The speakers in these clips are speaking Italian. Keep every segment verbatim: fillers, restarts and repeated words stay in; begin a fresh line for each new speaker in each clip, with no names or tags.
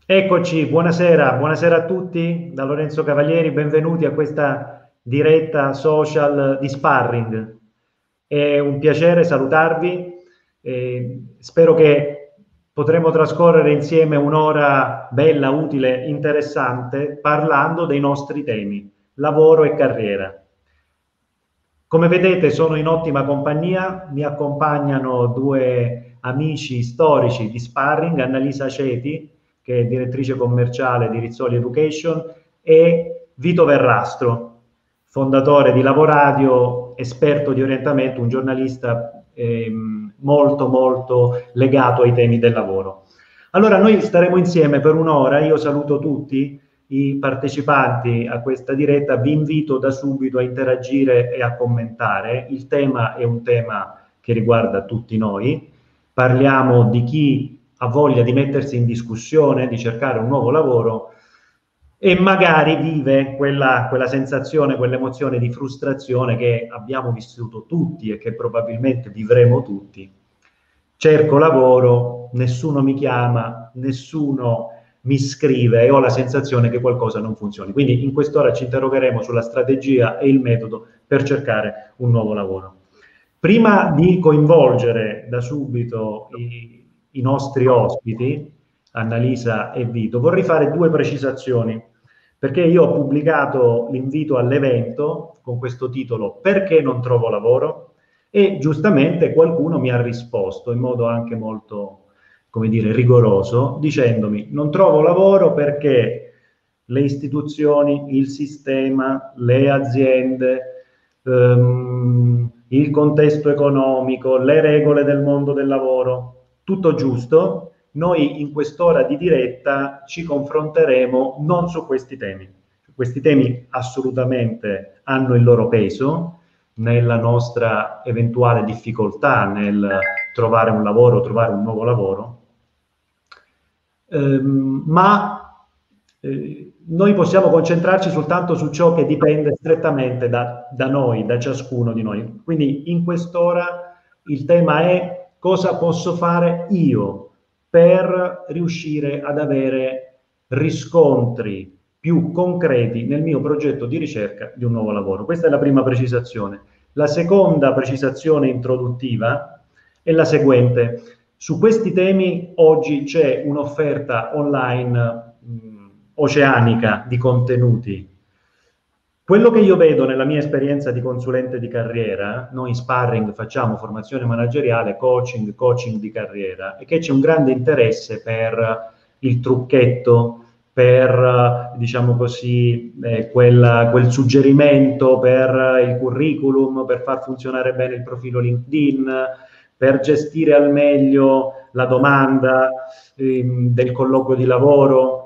Eccoci, buonasera, buonasera a tutti da Lorenzo Cavalieri, benvenuti a questa diretta social di Sparring. È un piacere salutarvi, eh, spero che potremo trascorrere insieme un'ora bella, utile, interessante, parlando dei nostri temi, lavoro e carriera. Come vedete sono in ottima compagnia, mi accompagnano due amici storici di Sparring, Annalisa Ceti, che è direttrice commerciale di Rizzoli Education, e Vito Verrastro, fondatore di Lavoradio, esperto di orientamento, un giornalista ehm, molto molto legato ai temi del lavoro. Allora noi staremo insieme per un'ora, io saluto tutti i partecipanti a questa diretta, vi invito da subito a interagire e a commentare. Il tema è un tema che riguarda tutti noi, parliamo di chi ha voglia di mettersi in discussione, di cercare un nuovo lavoro e magari vive quella, quella sensazione, quell'emozione di frustrazione che abbiamo vissuto tutti e che probabilmente vivremo tutti. Cerco lavoro, nessuno mi chiama, nessuno mi scrive e ho la sensazione che qualcosa non funzioni. Quindi in quest'ora ci interrogheremo sulla strategia e il metodo per cercare un nuovo lavoro. Prima di coinvolgere da subito i, i nostri ospiti, Annalisa e Vito, vorrei fare due precisazioni, perché io ho pubblicato l'invito all'evento con questo titolo "Perché non trovo lavoro?" e giustamente qualcuno mi ha risposto in modo anche molto, come dire, rigoroso, dicendomi: non trovo lavoro perché le istituzioni, il sistema, le aziende, ehm, il contesto economico, le regole del mondo del lavoro, tutto giusto. Noi in quest'ora di diretta ci confronteremo non su questi temi. Questi temi assolutamente hanno il loro peso nella nostra eventuale difficoltà nel trovare un lavoro, trovare un nuovo lavoro, ehm, ma eh, noi possiamo concentrarci soltanto su ciò che dipende strettamente da, da noi, da ciascuno di noi. Quindi in quest'ora il tema è: cosa posso fare io per riuscire ad avere riscontri più concreti nel mio progetto di ricerca di un nuovo lavoro. Questa è la prima precisazione. La seconda precisazione introduttiva è la seguente: su questi temi oggi c'è un'offerta online mh, oceanica di contenuti. Quello che io vedo nella mia esperienza di consulente di carriera, noi in Sparring facciamo formazione manageriale, coaching, coaching di carriera, è che c'è un grande interesse per il trucchetto, per, diciamo così, eh, quel, quel suggerimento per il curriculum, per far funzionare bene il profilo LinkedIn, per gestire al meglio la domanda ehm, del colloquio di lavoro.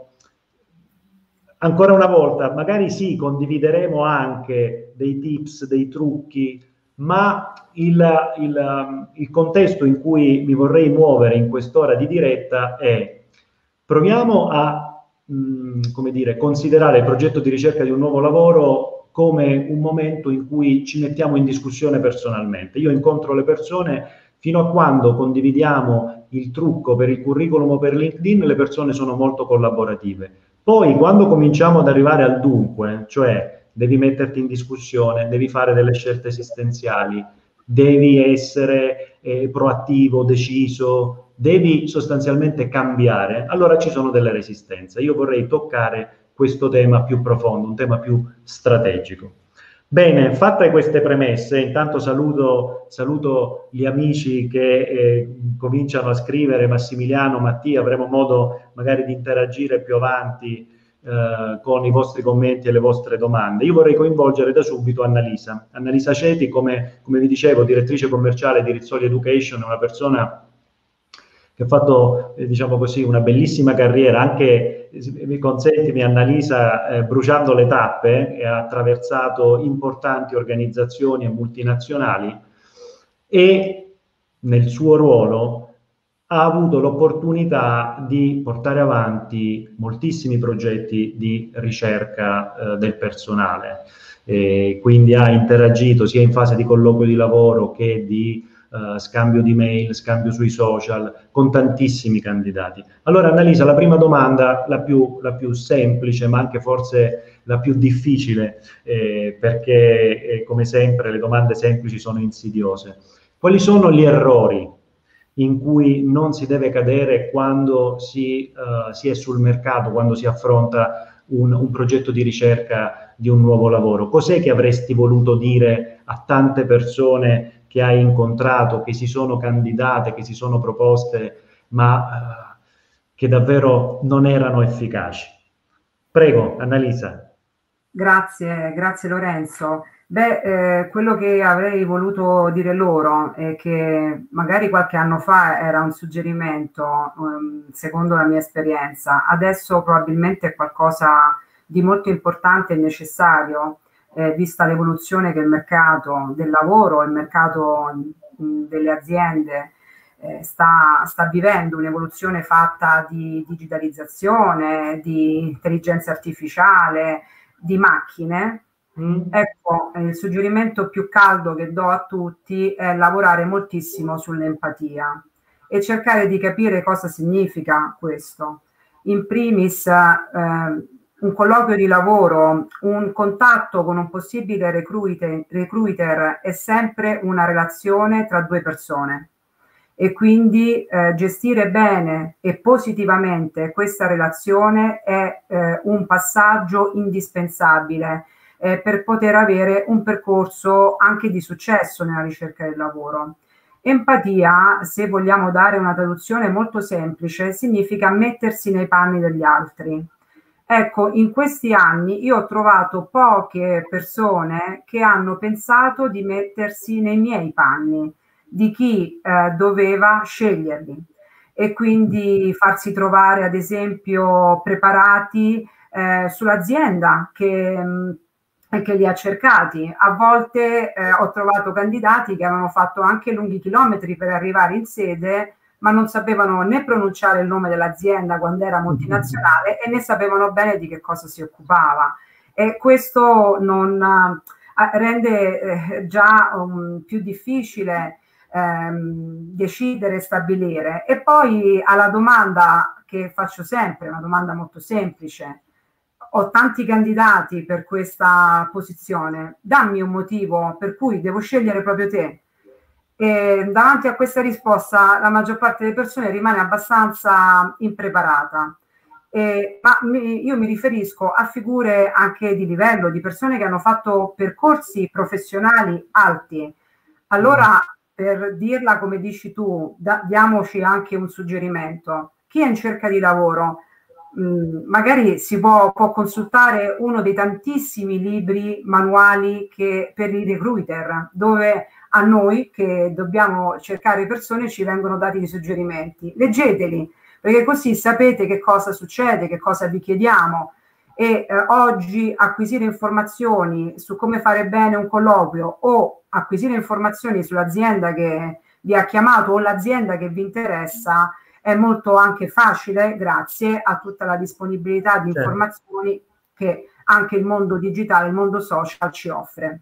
Ancora una volta, magari sì, condivideremo anche dei tips, dei trucchi, ma il, il, il contesto in cui mi vorrei muovere in quest'ora di diretta è: proviamo a mh, come dire, considerare il progetto di ricerca di un nuovo lavoro come un momento in cui ci mettiamo in discussione personalmente. Io incontro le persone fino a quando condividiamo il trucco per il curriculum o per LinkedIn, le persone sono molto collaborative. Poi, quando cominciamo ad arrivare al dunque, cioè devi metterti in discussione, devi fare delle scelte esistenziali, devi essere eh, proattivo, deciso, devi sostanzialmente cambiare, allora ci sono delle resistenze. Io vorrei toccare questo tema più profondo, un tema più strategico. Bene, fatte queste premesse, intanto saluto, saluto gli amici che eh, cominciano a scrivere: Massimiliano, Mattia, avremo modo magari di interagire più avanti eh, con i vostri commenti e le vostre domande. Io vorrei coinvolgere da subito Annalisa. Annalisa Ceti, come, come vi dicevo, direttrice commerciale di Rizzoli Education, è una persona che ha fatto, eh, diciamo così, una bellissima carriera, anche, mi consentimi Annalisa, eh, bruciando le tappe, e ha attraversato importanti organizzazioni e multinazionali, e nel suo ruolo ha avuto l'opportunità di portare avanti moltissimi progetti di ricerca eh, del personale, e quindi ha interagito sia in fase di colloquio di lavoro che di uh, scambio di mail, scambio sui social, con tantissimi candidati. Allora Annalisa, la prima domanda, la più, la più semplice, ma anche forse la più difficile, eh, perché eh, come sempre le domande semplici sono insidiose. Quali sono gli errori in cui non si deve cadere quando si, uh, si è sul mercato, quando si affronta un, un progetto di ricerca di un nuovo lavoro? Cos'è che avresti voluto dire a tante persone che hai incontrato, che si sono candidate, che si sono proposte, ma uh, che davvero non erano efficaci? Prego, Annalisa.
Grazie, grazie Lorenzo. Beh, eh, quello che avrei voluto dire loro è che magari qualche anno fa era un suggerimento, um, secondo la mia esperienza, adesso probabilmente è qualcosa di molto importante e necessario, eh, vista l'evoluzione che il mercato del lavoro, il mercato mh, delle aziende eh, sta, sta vivendo, un'evoluzione fatta di digitalizzazione, di intelligenza artificiale, di macchine. Mm. Ecco, il suggerimento più caldo che do a tutti è lavorare moltissimo sull'empatia e cercare di capire cosa significa questo. In primis, eh, un colloquio di lavoro, un contatto con un possibile recruiter, recruiter è sempre una relazione tra due persone e quindi eh, gestire bene e positivamente questa relazione è eh, un passaggio indispensabile eh, per poter avere un percorso anche di successo nella ricerca del lavoro. Empatia, se vogliamo dare una traduzione molto semplice, significa mettersi nei panni degli altri. Ecco, in questi anni io ho trovato poche persone che hanno pensato di mettersi nei miei panni, di chi eh, doveva sceglierli e quindi farsi trovare ad esempio preparati eh, sull'azienda che, mh, che li ha cercati. A volte eh, ho trovato candidati che avevano fatto anche lunghi chilometri per arrivare in sede, ma non sapevano né pronunciare il nome dell'azienda quando era multinazionale e né sapevano bene di che cosa si occupava. E questo non eh, rende eh, già um, più difficile Ehm, decidere e stabilire. E poi alla domanda che faccio sempre, una domanda molto semplice: ho tanti candidati per questa posizione, dammi un motivo per cui devo scegliere proprio te. E davanti a questa risposta la maggior parte delle persone rimane abbastanza impreparata. Eh, ma mi, io mi riferisco a figure anche di livello, di persone che hanno fatto percorsi professionali alti. Allora, per dirla come dici tu, da, diamoci anche un suggerimento. Chi è in cerca di lavoro, mh, magari si può, può consultare uno dei tantissimi libri manuali che, per i recruiter, dove a noi che dobbiamo cercare persone ci vengono dati dei suggerimenti. Leggeteli, perché così sapete che cosa succede, che cosa vi chiediamo. E eh, oggi acquisire informazioni su come fare bene un colloquio o acquisire informazioni sull'azienda che vi ha chiamato o l'azienda che vi interessa è molto anche facile grazie a tutta la disponibilità di informazioni che anche il mondo digitale, il mondo social ci offre.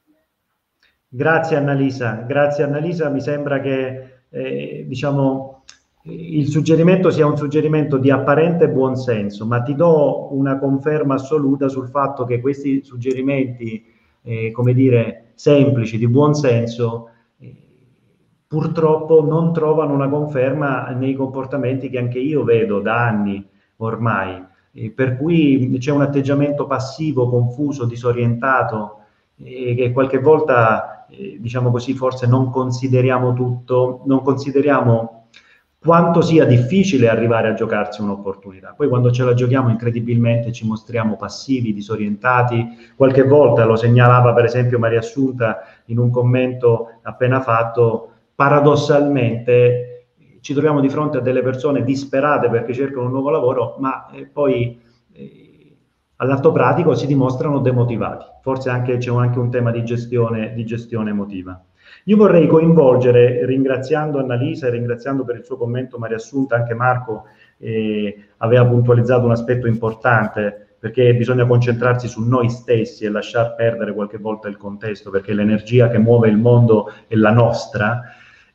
Grazie Annalisa, grazie Annalisa, mi sembra che eh, diciamo il suggerimento sia un suggerimento di apparente buonsenso, ma ti do una conferma assoluta sul fatto che questi suggerimenti, eh, come dire, semplici, di buonsenso, eh, purtroppo non trovano una conferma nei comportamenti che anche io vedo da anni ormai, eh, per cui c'è un atteggiamento passivo, confuso, disorientato, e che qualche volta, eh, diciamo così, forse non consideriamo tutto, non consideriamo quanto sia difficile arrivare a giocarsi un'opportunità. Poi quando ce la giochiamo incredibilmente ci mostriamo passivi, disorientati. Qualche volta, lo segnalava per esempio Maria Assunta in un commento appena fatto, paradossalmente ci troviamo di fronte a delle persone disperate perché cercano un nuovo lavoro, ma eh, poi eh, all'atto pratico si dimostrano demotivati. Forse anche c'è anche un tema di gestione, di gestione emotiva. Io vorrei coinvolgere, ringraziando Annalisa e ringraziando per il suo commento Maria Assunta, anche Marco eh, aveva puntualizzato un aspetto importante, perché bisogna concentrarsi su noi stessi e lasciar perdere qualche volta il contesto, perché l'energia che muove il mondo è la nostra.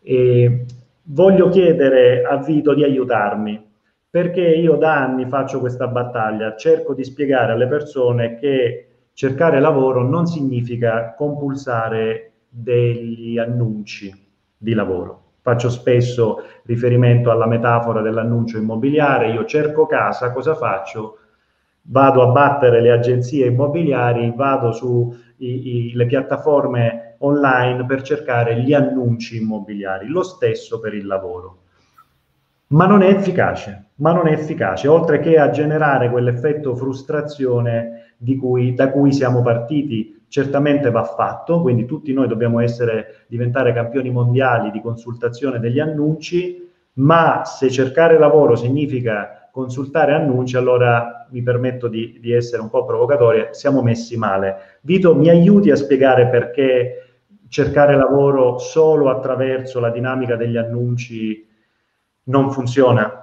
E voglio chiedere a Vito di aiutarmi, perché io da anni faccio questa battaglia, cerco di spiegare alle persone che cercare lavoro non significa compulsare degli annunci di lavoro. Faccio spesso riferimento alla metafora dell'annuncio immobiliare. Io cerco casa, cosa faccio? Vado a battere le agenzie immobiliari, vado sulle piattaforme online per cercare gli annunci immobiliari. Lo stesso per il lavoro. Ma non è efficace, ma non è efficace, oltre che a generare quell'effetto frustrazione di cui, da cui siamo partiti. Certamente va fatto, quindi tutti noi dobbiamo essere, diventare campioni mondiali di consultazione degli annunci, ma se cercare lavoro significa consultare annunci, allora mi permetto di, di essere un po' provocatoria, siamo messi male. Vito, mi aiuti a spiegare perché cercare lavoro solo attraverso la dinamica degli annunci non funziona?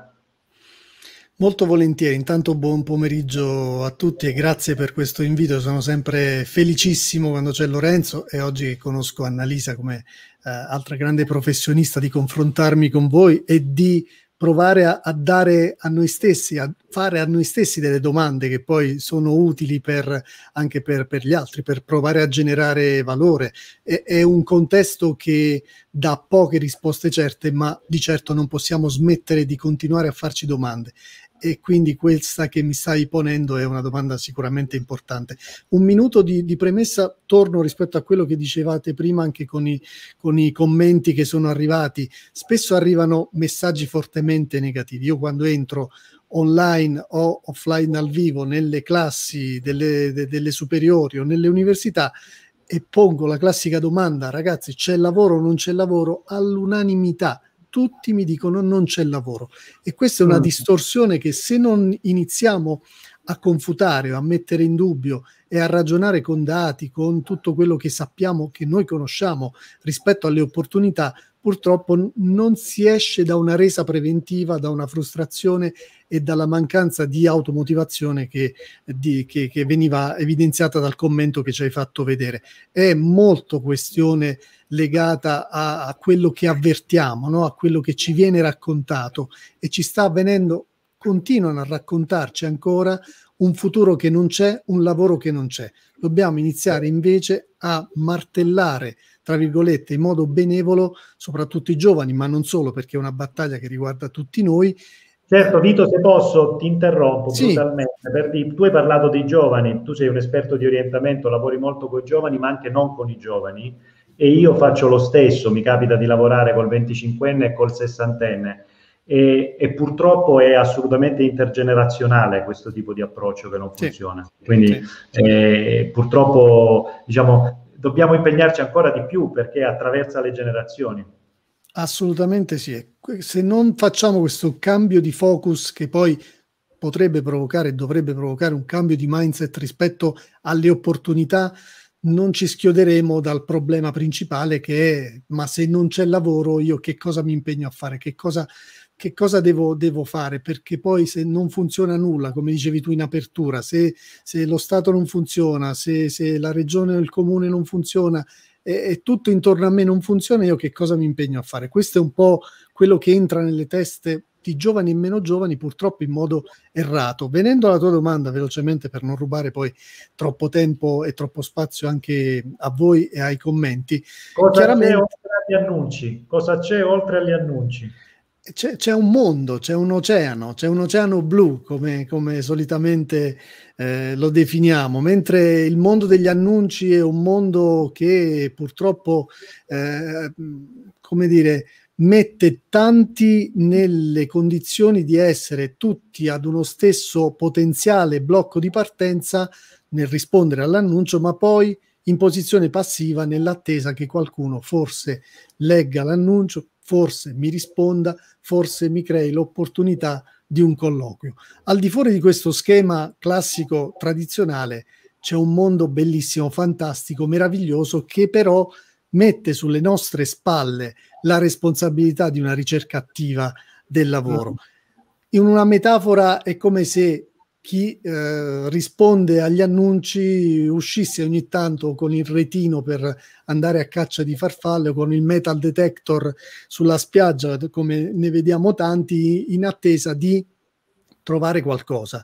Molto volentieri, intanto buon pomeriggio a tutti e grazie per questo invito. Sono sempre felicissimo quando c'è Lorenzo, e oggi che conosco Annalisa come eh, altra grande professionista, di confrontarmi con voi e di provare a, a dare a noi stessi, a fare a noi stessi delle domande che poi sono utili per, anche per, per gli altri, per provare a generare valore. È, è un contesto che dà poche risposte certe, ma di certo non possiamo smettere di continuare a farci domande. E quindi questa che mi stai ponendo è una domanda sicuramente importante. Un minuto di, di premessa, torno rispetto a quello che dicevate prima anche con i, con i commenti che sono arrivati. Spesso arrivano messaggi fortemente negativi. Io quando entro online o offline dal vivo nelle classi delle, de, delle superiori o nelle università e pongo la classica domanda: ragazzi, c'è lavoro o non c'è lavoro? All'unanimità tutti mi dicono non c'è lavoro, e questa è una distorsione che, se non iniziamo a confutare o a mettere in dubbio e a ragionare con dati, con tutto quello che sappiamo, che noi conosciamo rispetto alle opportunità, purtroppo non si esce da una resa preventiva, da una frustrazione e dalla mancanza di automotivazione che, di, che, che veniva evidenziata dal commento che ci hai fatto vedere. È molto questione legata a, a quello che avvertiamo, no? A quello che ci viene raccontato, e ci sta avvenendo, continuano a raccontarci ancora un futuro che non c'è, un lavoro che non c'è. Dobbiamo iniziare invece a martellare, tra virgolette, in modo benevolo, soprattutto i giovani, ma non solo, perché è una battaglia che riguarda tutti noi.
Certo, Vito, se posso ti interrompo
sì.
brutalmente. Per di, tu hai parlato dei giovani, tu sei un esperto di orientamento, lavori molto con i giovani, ma anche non con i giovani, e io faccio lo stesso, mi capita di lavorare col venticinquenne e col sessantenne, e, e purtroppo è assolutamente intergenerazionale questo tipo di approccio che non funziona. Sì. Quindi sì. Eh, purtroppo, diciamo, dobbiamo impegnarci ancora di più, perché attraversa le generazioni.
Assolutamente sì. Se non facciamo questo cambio di focus, che poi potrebbe provocare e dovrebbe provocare un cambio di mindset rispetto alle opportunità, non ci schioderemo dal problema principale, che è: ma se non c'è lavoro, io che cosa mi impegno a fare? Che cosa, che cosa devo, devo fare? Perché poi, se non funziona nulla, come dicevi tu in apertura, se, se lo Stato non funziona, se, se la regione o il comune non funziona, e tutto intorno a me non funziona, io che cosa mi impegno a fare? Questo è un po' quello che entra nelle teste di giovani e meno giovani, purtroppo in modo errato. Venendo alla tua domanda, velocemente, per non rubare poi troppo tempo e troppo spazio anche a voi e ai commenti.
Cosa chiaramente c'è oltre agli annunci? Cosa c'è oltre agli annunci?
C'è, c'è un mondo, c'è un oceano, c'è un oceano blu, come, come solitamente eh, lo definiamo, mentre il mondo degli annunci è un mondo che purtroppo, eh, come dire, mette tanti nelle condizioni di essere tutti ad uno stesso potenziale blocco di partenza nel rispondere all'annuncio, ma poi in posizione passiva nell'attesa che qualcuno forse legga l'annuncio, forse mi risponda, forse mi crei l'opportunità di un colloquio. Al di fuori di questo schema classico tradizionale c'è un mondo bellissimo, fantastico, meraviglioso, che però mette sulle nostre spalle la responsabilità di una ricerca attiva del lavoro. In una metafora è come se chi eh, risponde agli annunci uscisse ogni tanto con il retino per andare a caccia di farfalle o con il metal detector sulla spiaggia, come ne vediamo tanti, in attesa di trovare qualcosa,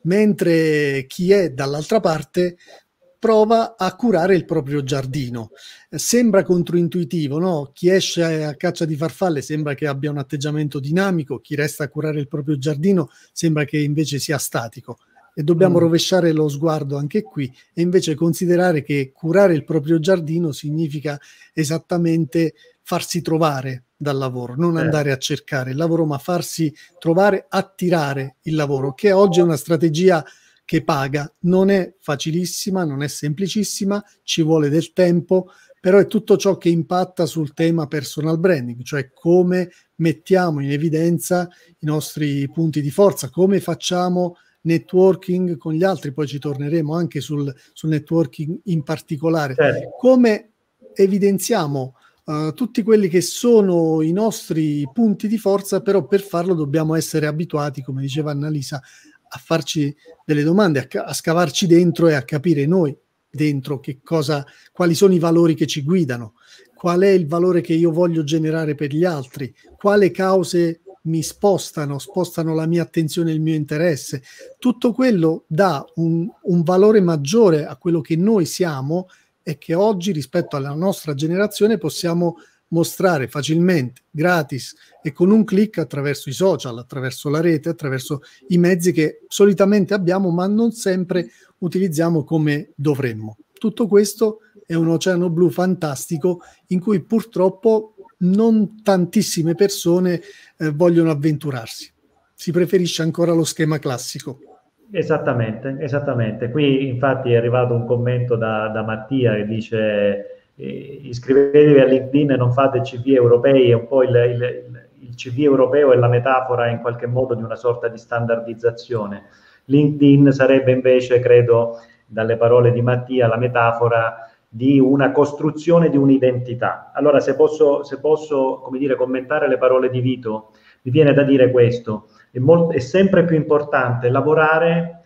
mentre chi è dall'altra parte prova a curare il proprio giardino. Sembra controintuitivo, no? Chi esce a caccia di farfalle sembra che abbia un atteggiamento dinamico, chi resta a curare il proprio giardino sembra che invece sia statico. E dobbiamo mm. rovesciare lo sguardo anche qui e invece considerare che curare il proprio giardino significa esattamente farsi trovare dal lavoro, non andare a cercare il lavoro, ma farsi trovare, attirare il lavoro, che oggi è una strategia che paga, non è facilissima, non è semplicissima, ci vuole del tempo, però è tutto ciò che impatta sul tema personal branding, cioè come mettiamo in evidenza i nostri punti di forza, come facciamo networking con gli altri, poi ci torneremo anche sul, sul networking in particolare, certo. Come evidenziamo uh, tutti quelli che sono i nostri punti di forza, però per farlo dobbiamo essere abituati, come diceva Annalisa, a farci delle domande, a, a scavarci dentro e a capire noi dentro che cosa, quali sono i valori che ci guidano, qual è il valore che io voglio generare per gli altri, quale cause mi spostano, spostano la mia attenzione e il mio interesse. Tutto quello dà un, un valore maggiore a quello che noi siamo e che oggi rispetto alla nostra generazione possiamo mostrare facilmente, gratis e con un click attraverso i social, attraverso la rete, attraverso i mezzi che solitamente abbiamo ma non sempre utilizziamo come dovremmo. Tutto questo è un oceano blu fantastico in cui purtroppo non tantissime persone eh, vogliono avventurarsi. Si preferisce ancora lo schema classico.
Esattamente, esattamente. Qui infatti è arrivato un commento da, da Mattia che dice eh, iscrivetevi a LinkedIn e non fate C V europei, è un po' il, il, il C V europeo è la metafora in qualche modo di una sorta di standardizzazione. LinkedIn sarebbe invece, credo, dalle parole di Mattia, la metafora di una costruzione di un'identità. Allora, se posso, se posso, come dire, commentare le parole di Vito, mi viene da dire questo: è, molto, è sempre più importante lavorare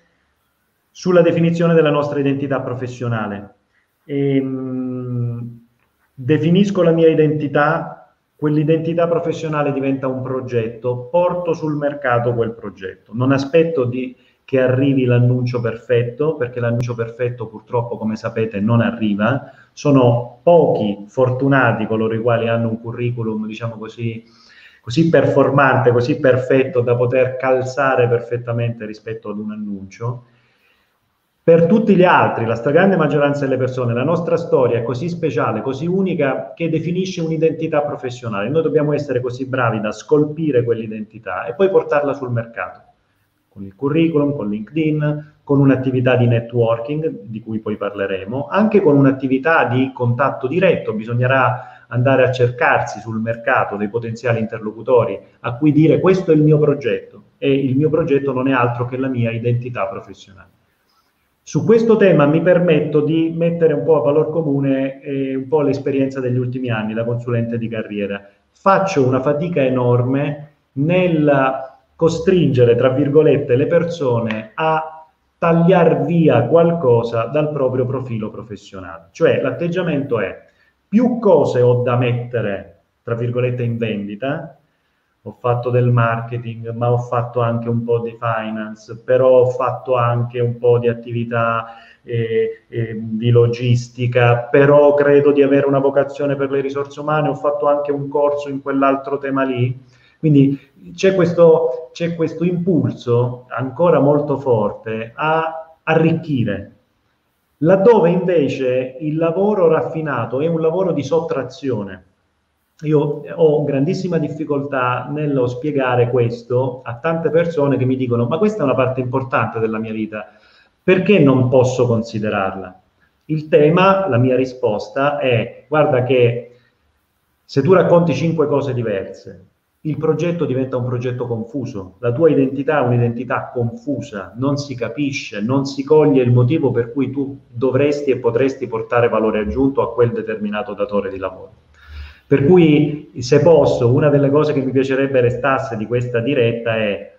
sulla definizione della nostra identità professionale. E, mh, definisco la mia identità, quell'identità professionale diventa un progetto, porto sul mercato quel progetto, non aspetto di che arrivi l'annuncio perfetto, perché l'annuncio perfetto purtroppo, come sapete, non arriva. Sono pochi fortunati coloro i quali hanno un curriculum, diciamo così, così performante, così perfetto da poter calzare perfettamente rispetto ad un annuncio. Per tutti gli altri, la stragrande maggioranza delle persone, la nostra storia è così speciale, così unica, che definisce un'identità professionale. Noi dobbiamo essere così bravi da scolpire quell'identità e poi portarla sul mercato. Con il curriculum, con LinkedIn, con un'attività di networking, di cui poi parleremo, anche con un'attività di contatto diretto. Bisognerà andare a cercarsi sul mercato dei potenziali interlocutori a cui dire questo è il mio progetto, e il mio progetto non è altro che la mia identità professionale. Su questo tema mi permetto di mettere un po' a valor comune eh, un po' l'esperienza degli ultimi anni da consulente di carriera. Faccio una fatica enorme nel costringere, tra virgolette, le persone a tagliar via qualcosa dal proprio profilo professionale. Cioè, l'atteggiamento è: più cose ho da mettere, tra virgolette, in vendita. Ho fatto del marketing, ma ho fatto anche un po' di finance, però ho fatto anche un po' di attività eh, eh, di logistica, però credo di avere una vocazione per le risorse umane, ho fatto anche un corso in quell'altro tema lì. Quindi c'è questo, c'è questo impulso ancora molto forte a arricchire, laddove invece il lavoro raffinato è un lavoro di sottrazione. Io ho grandissima difficoltà nello spiegare questo a tante persone che mi dicono: ma questa è una parte importante della mia vita, perché non posso considerarla? Il tema, la mia risposta è: guarda che se tu racconti cinque cose diverse, il progetto diventa un progetto confuso, la tua identità è un'identità confusa, non si capisce, non si coglie il motivo per cui tu dovresti e potresti portare valore aggiunto a quel determinato datore di lavoro. Per cui, se posso, una delle cose che mi piacerebbe restasse di questa diretta è: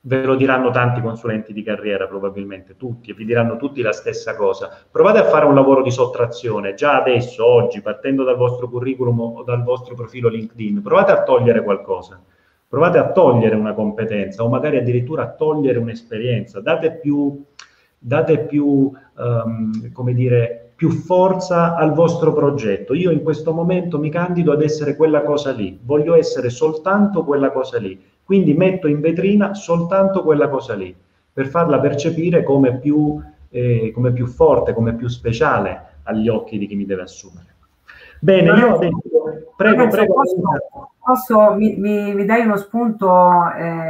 ve lo diranno tanti consulenti di carriera, probabilmente tutti, e vi diranno tutti la stessa cosa. Provate a fare un lavoro di sottrazione, già adesso, oggi, partendo dal vostro curriculum o dal vostro profilo LinkedIn, provate a togliere qualcosa, provate a togliere una competenza o magari addirittura a togliere un'esperienza, date più, date più um, come dire, più forza al vostro progetto. Io in questo momento mi candido ad essere quella cosa lì, voglio essere soltanto quella cosa lì, quindi metto in vetrina soltanto quella cosa lì, per farla percepire come più, eh, come più forte, come più speciale agli occhi di chi mi deve assumere. Bene, io adesso, prego,
Lorenzo,
prego.
Posso, posso mi, mi, mi dai uno spunto eh,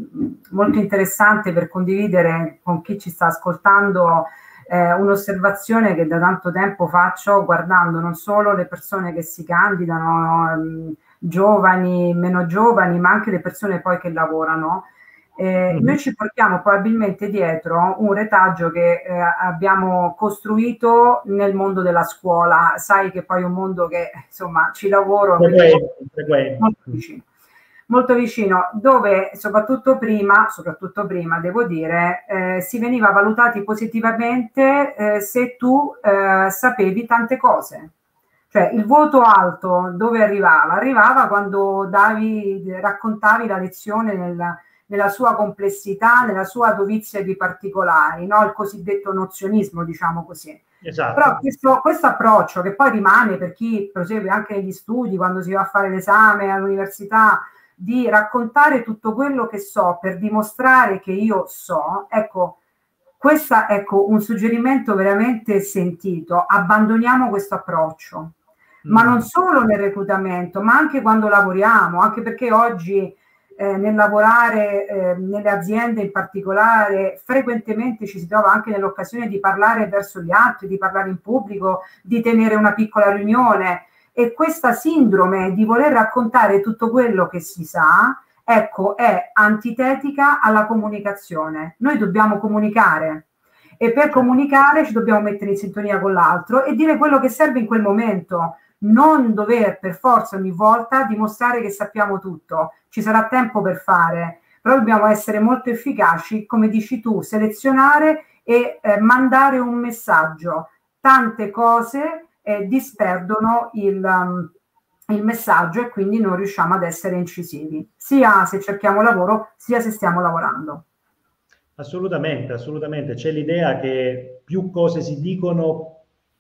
molto interessante per condividere con chi ci sta ascoltando eh, un'osservazione che da tanto tempo faccio guardando non solo le persone che si candidano, ehm, giovani, meno giovani, ma anche le persone poi che lavorano. Eh, mm-hmm. Noi ci portiamo probabilmente dietro un retaggio che eh, abbiamo costruito nel mondo della scuola. Sai che poi è un mondo che insomma ci lavoro
frequente, frequente.
molto vicino, molto vicino, dove soprattutto prima, soprattutto prima devo dire, eh, si veniva valutati positivamente eh, se tu eh, sapevi tante cose. Cioè il voto alto dove arrivava? Arrivava quando davi, raccontavi la lezione nel, nella sua complessità, nella sua dovizia di particolari, no? Il cosiddetto nozionismo, diciamo così.
Esatto.
Però questo, questo approccio che poi rimane per chi prosegue anche negli studi, quando si va a fare l'esame all'università, di raccontare tutto quello che so per dimostrare che io so, ecco, questo è ecco, un suggerimento veramente sentito. Abbandoniamo questo approccio. Ma non solo nel reclutamento, ma anche quando lavoriamo, anche perché oggi eh, nel lavorare eh, nelle aziende in particolare frequentemente ci si trova anche nell'occasione di parlare verso gli altri, di parlare in pubblico, di tenere una piccola riunione, e questa sindrome di voler raccontare tutto quello che si sa, ecco, è antitetica alla comunicazione. Noi dobbiamo comunicare e per comunicare ci dobbiamo mettere in sintonia con l'altro e dire quello che serve in quel momento. Non dover per forza ogni volta dimostrare che sappiamo tutto, ci sarà tempo per fare, però dobbiamo essere molto efficaci, come dici tu, selezionare e eh, mandare un messaggio. Tante cose eh, disperdono il, um, il messaggio e quindi non riusciamo ad essere incisivi, sia se cerchiamo lavoro, sia se stiamo lavorando.
Assolutamente, assolutamente. C'è l'idea che più cose si dicono,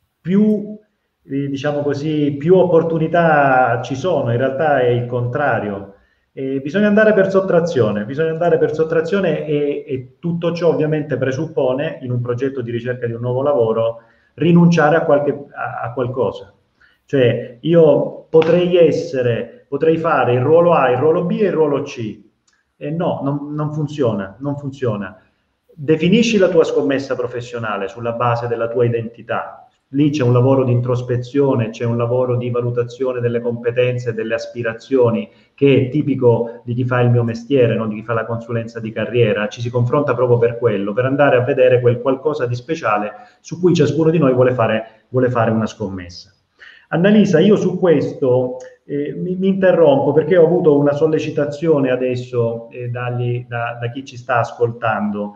più diciamo così, più opportunità ci sono. In realtà è il contrario. E bisogna andare per sottrazione, bisogna andare per sottrazione e, e tutto ciò ovviamente presuppone, in un progetto di ricerca di un nuovo lavoro, rinunciare a, qualche, a, a qualcosa. Cioè io potrei essere, potrei fare il ruolo A, il ruolo B e il ruolo C. E no, non, non funziona, non funziona. Definisci la tua scommessa professionale sulla base della tua identità. Lì c'è un lavoro di introspezione, c'è un lavoro di valutazione delle competenze, delle aspirazioni, che è tipico di chi fa il mio mestiere, non di chi fa la consulenza di carriera. Ci si confronta proprio per quello, per andare a vedere quel qualcosa di speciale su cui ciascuno di noi vuole fare, vuole fare una scommessa. Annalisa, io su questo eh, mi, mi interrompo perché ho avuto una sollecitazione adesso eh, dagli, da, da chi ci sta ascoltando.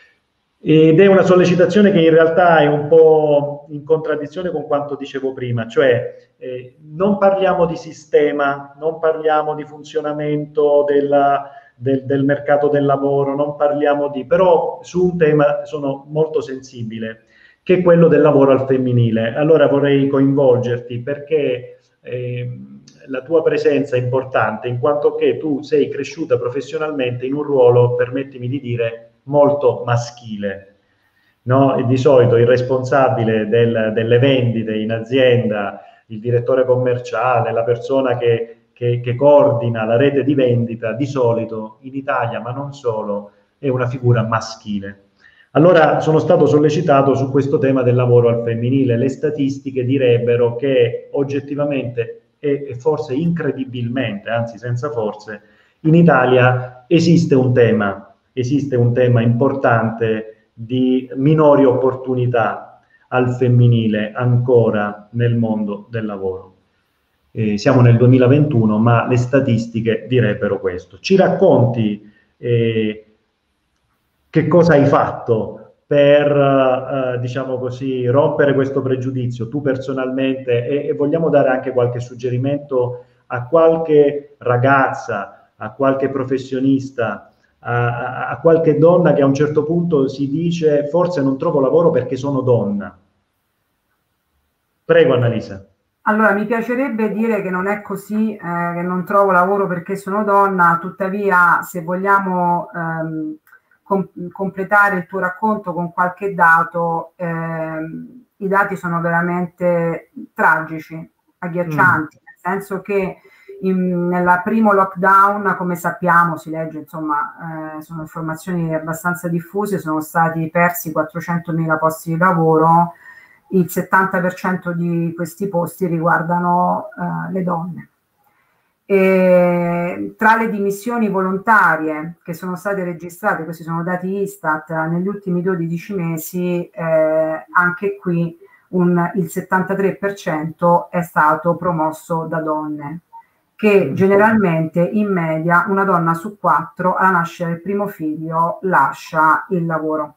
Ed è una sollecitazione che in realtà è un po' in contraddizione con quanto dicevo prima, cioè eh, non parliamo di sistema, non parliamo di funzionamento della, del, del mercato del lavoro, non parliamo di, però su un tema sono molto sensibile, che è quello del lavoro al femminile. Allora vorrei coinvolgerti perché eh, la tua presenza è importante, in quanto che tu sei cresciuta professionalmente in un ruolo, permettimi di dire, molto maschile, no? E di solito il responsabile del, delle vendite in azienda, il direttore commerciale, la persona che, che, che coordina la rete di vendita, di solito in Italia, ma non solo, è una figura maschile. Allora sono stato sollecitato su questo tema del lavoro al femminile. Le statistiche direbbero che oggettivamente e, e forse incredibilmente, anzi senza forse, in Italia esiste un tema esiste un tema importante di minori opportunità al femminile ancora nel mondo del lavoro. Eh, siamo nel duemilaventuno, ma le statistiche direbbero questo. Ci racconti eh, che cosa hai fatto per, eh, diciamo così, rompere questo pregiudizio, tu personalmente, e, e vogliamo dare anche qualche suggerimento a qualche ragazza, a qualche professionista, a, a qualche donna che a un certo punto si dice forse non trovo lavoro perché sono donna. Prego Annalisa.
Allora, mi piacerebbe dire che non è così, eh, che non trovo lavoro perché sono donna, tuttavia se vogliamo ehm, com completare il tuo racconto con qualche dato, ehm, i dati sono veramente tragici, agghiaccianti, mm. nel senso che in, nel primo lockdown, come sappiamo, si legge, insomma, eh, sono informazioni abbastanza diffuse, sono stati persi quattrocentomila posti di lavoro. Il settanta per cento di questi posti riguardano uh, le donne. E tra le dimissioni volontarie che sono state registrate, questi sono dati Istat, negli ultimi dodici mesi, eh, anche qui un, il settantatré per cento è stato promosso da donne, che generalmente in media una donna su quattro alla nascita del primo figlio lascia il lavoro.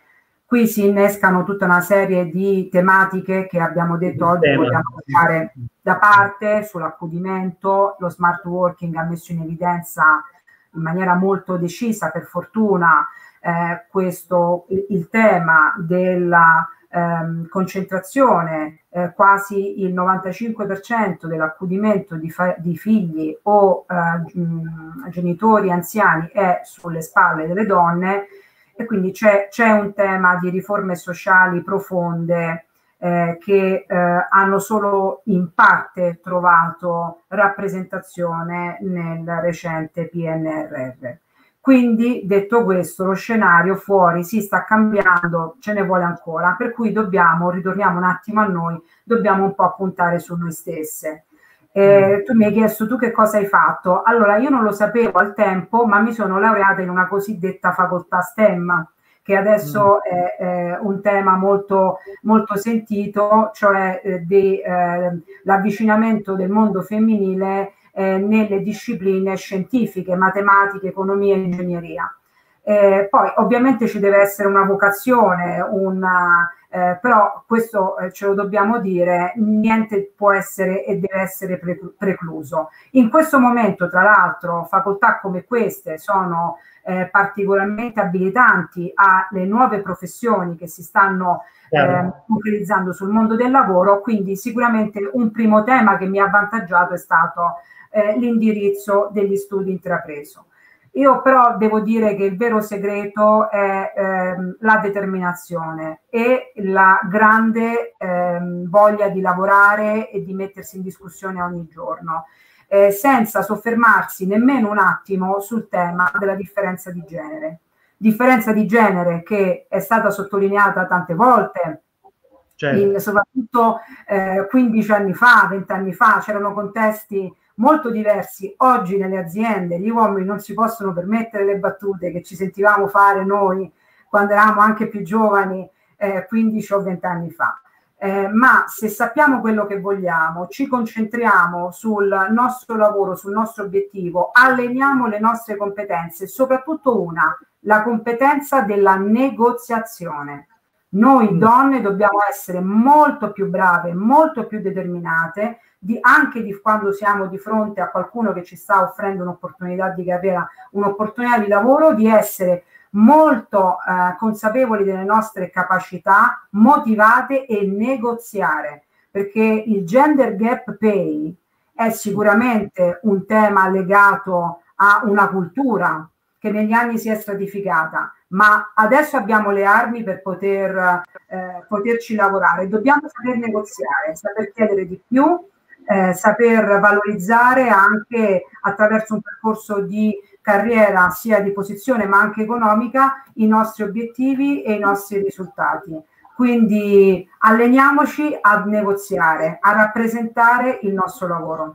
Qui si innescano tutta una serie di tematiche che abbiamo detto oggi vogliamo lasciare da parte, sull'accudimento. Lo smart working ha messo in evidenza in maniera molto decisa, per fortuna, eh, questo, il, il tema della ehm, concentrazione, eh, quasi il novantacinque per cento dell'accudimento di, di figli o eh, genitori anziani è sulle spalle delle donne. E quindi c'è un tema di riforme sociali profonde eh, che eh, hanno solo in parte trovato rappresentazione nel recente P N R R. Quindi, detto questo, lo scenario fuori si sta cambiando, ce ne vuole ancora, per cui dobbiamo, ritorniamo un attimo a noi, dobbiamo un po' puntare su noi stesse. Eh, tu mi hai chiesto tu che cosa hai fatto. Allora, io non lo sapevo al tempo, ma mi sono laureata in una cosiddetta facoltà STEM, che adesso mm. è, è un tema molto, molto sentito, cioè eh, eh, l'avvicinamento del mondo femminile eh, nelle discipline scientifiche, matematiche, economia e ingegneria. Eh, poi ovviamente ci deve essere una vocazione, una, eh, però questo eh, ce lo dobbiamo dire, niente può essere e deve essere pre precluso. In questo momento, tra l'altro, facoltà come queste sono eh, particolarmente abilitanti alle nuove professioni che si stanno eh, utilizzando sul mondo del lavoro, quindi sicuramente un primo tema che mi ha avvantaggiato è stato eh, l'indirizzo degli studi intrapreso. Io però devo dire che il vero segreto è ehm, la determinazione e la grande ehm, voglia di lavorare e di mettersi in discussione ogni giorno, eh, senza soffermarsi nemmeno un attimo sul tema della differenza di genere. Differenza di genere che è stata sottolineata tante volte, certo. in, soprattutto eh, quindici anni fa, venti anni fa, c'erano contesti molto diversi. Oggi nelle aziende gli uomini non si possono permettere le battute che ci sentivamo fare noi quando eravamo anche più giovani, eh, quindici o venti anni fa. Eh, ma se sappiamo quello che vogliamo, ci concentriamo sul nostro lavoro, sul nostro obiettivo, alleniamo le nostre competenze, soprattutto una, la competenza della negoziazione. Noi donne dobbiamo essere molto più brave, molto più determinate, Di, anche di quando siamo di fronte a qualcuno che ci sta offrendo un'opportunità di carriera, un'opportunità di lavoro, di essere molto eh, consapevoli delle nostre capacità, motivate e negoziare, perché il gender gap pay è sicuramente un tema legato a una cultura che negli anni si è stratificata, ma adesso abbiamo le armi per poter eh, poterci lavorare. Dobbiamo saper negoziare, saper chiedere di più, Eh, saper valorizzare anche attraverso un percorso di carriera sia di posizione ma anche economica i nostri obiettivi e i nostri risultati. Quindi alleniamoci a negoziare, a rappresentare il nostro lavoro.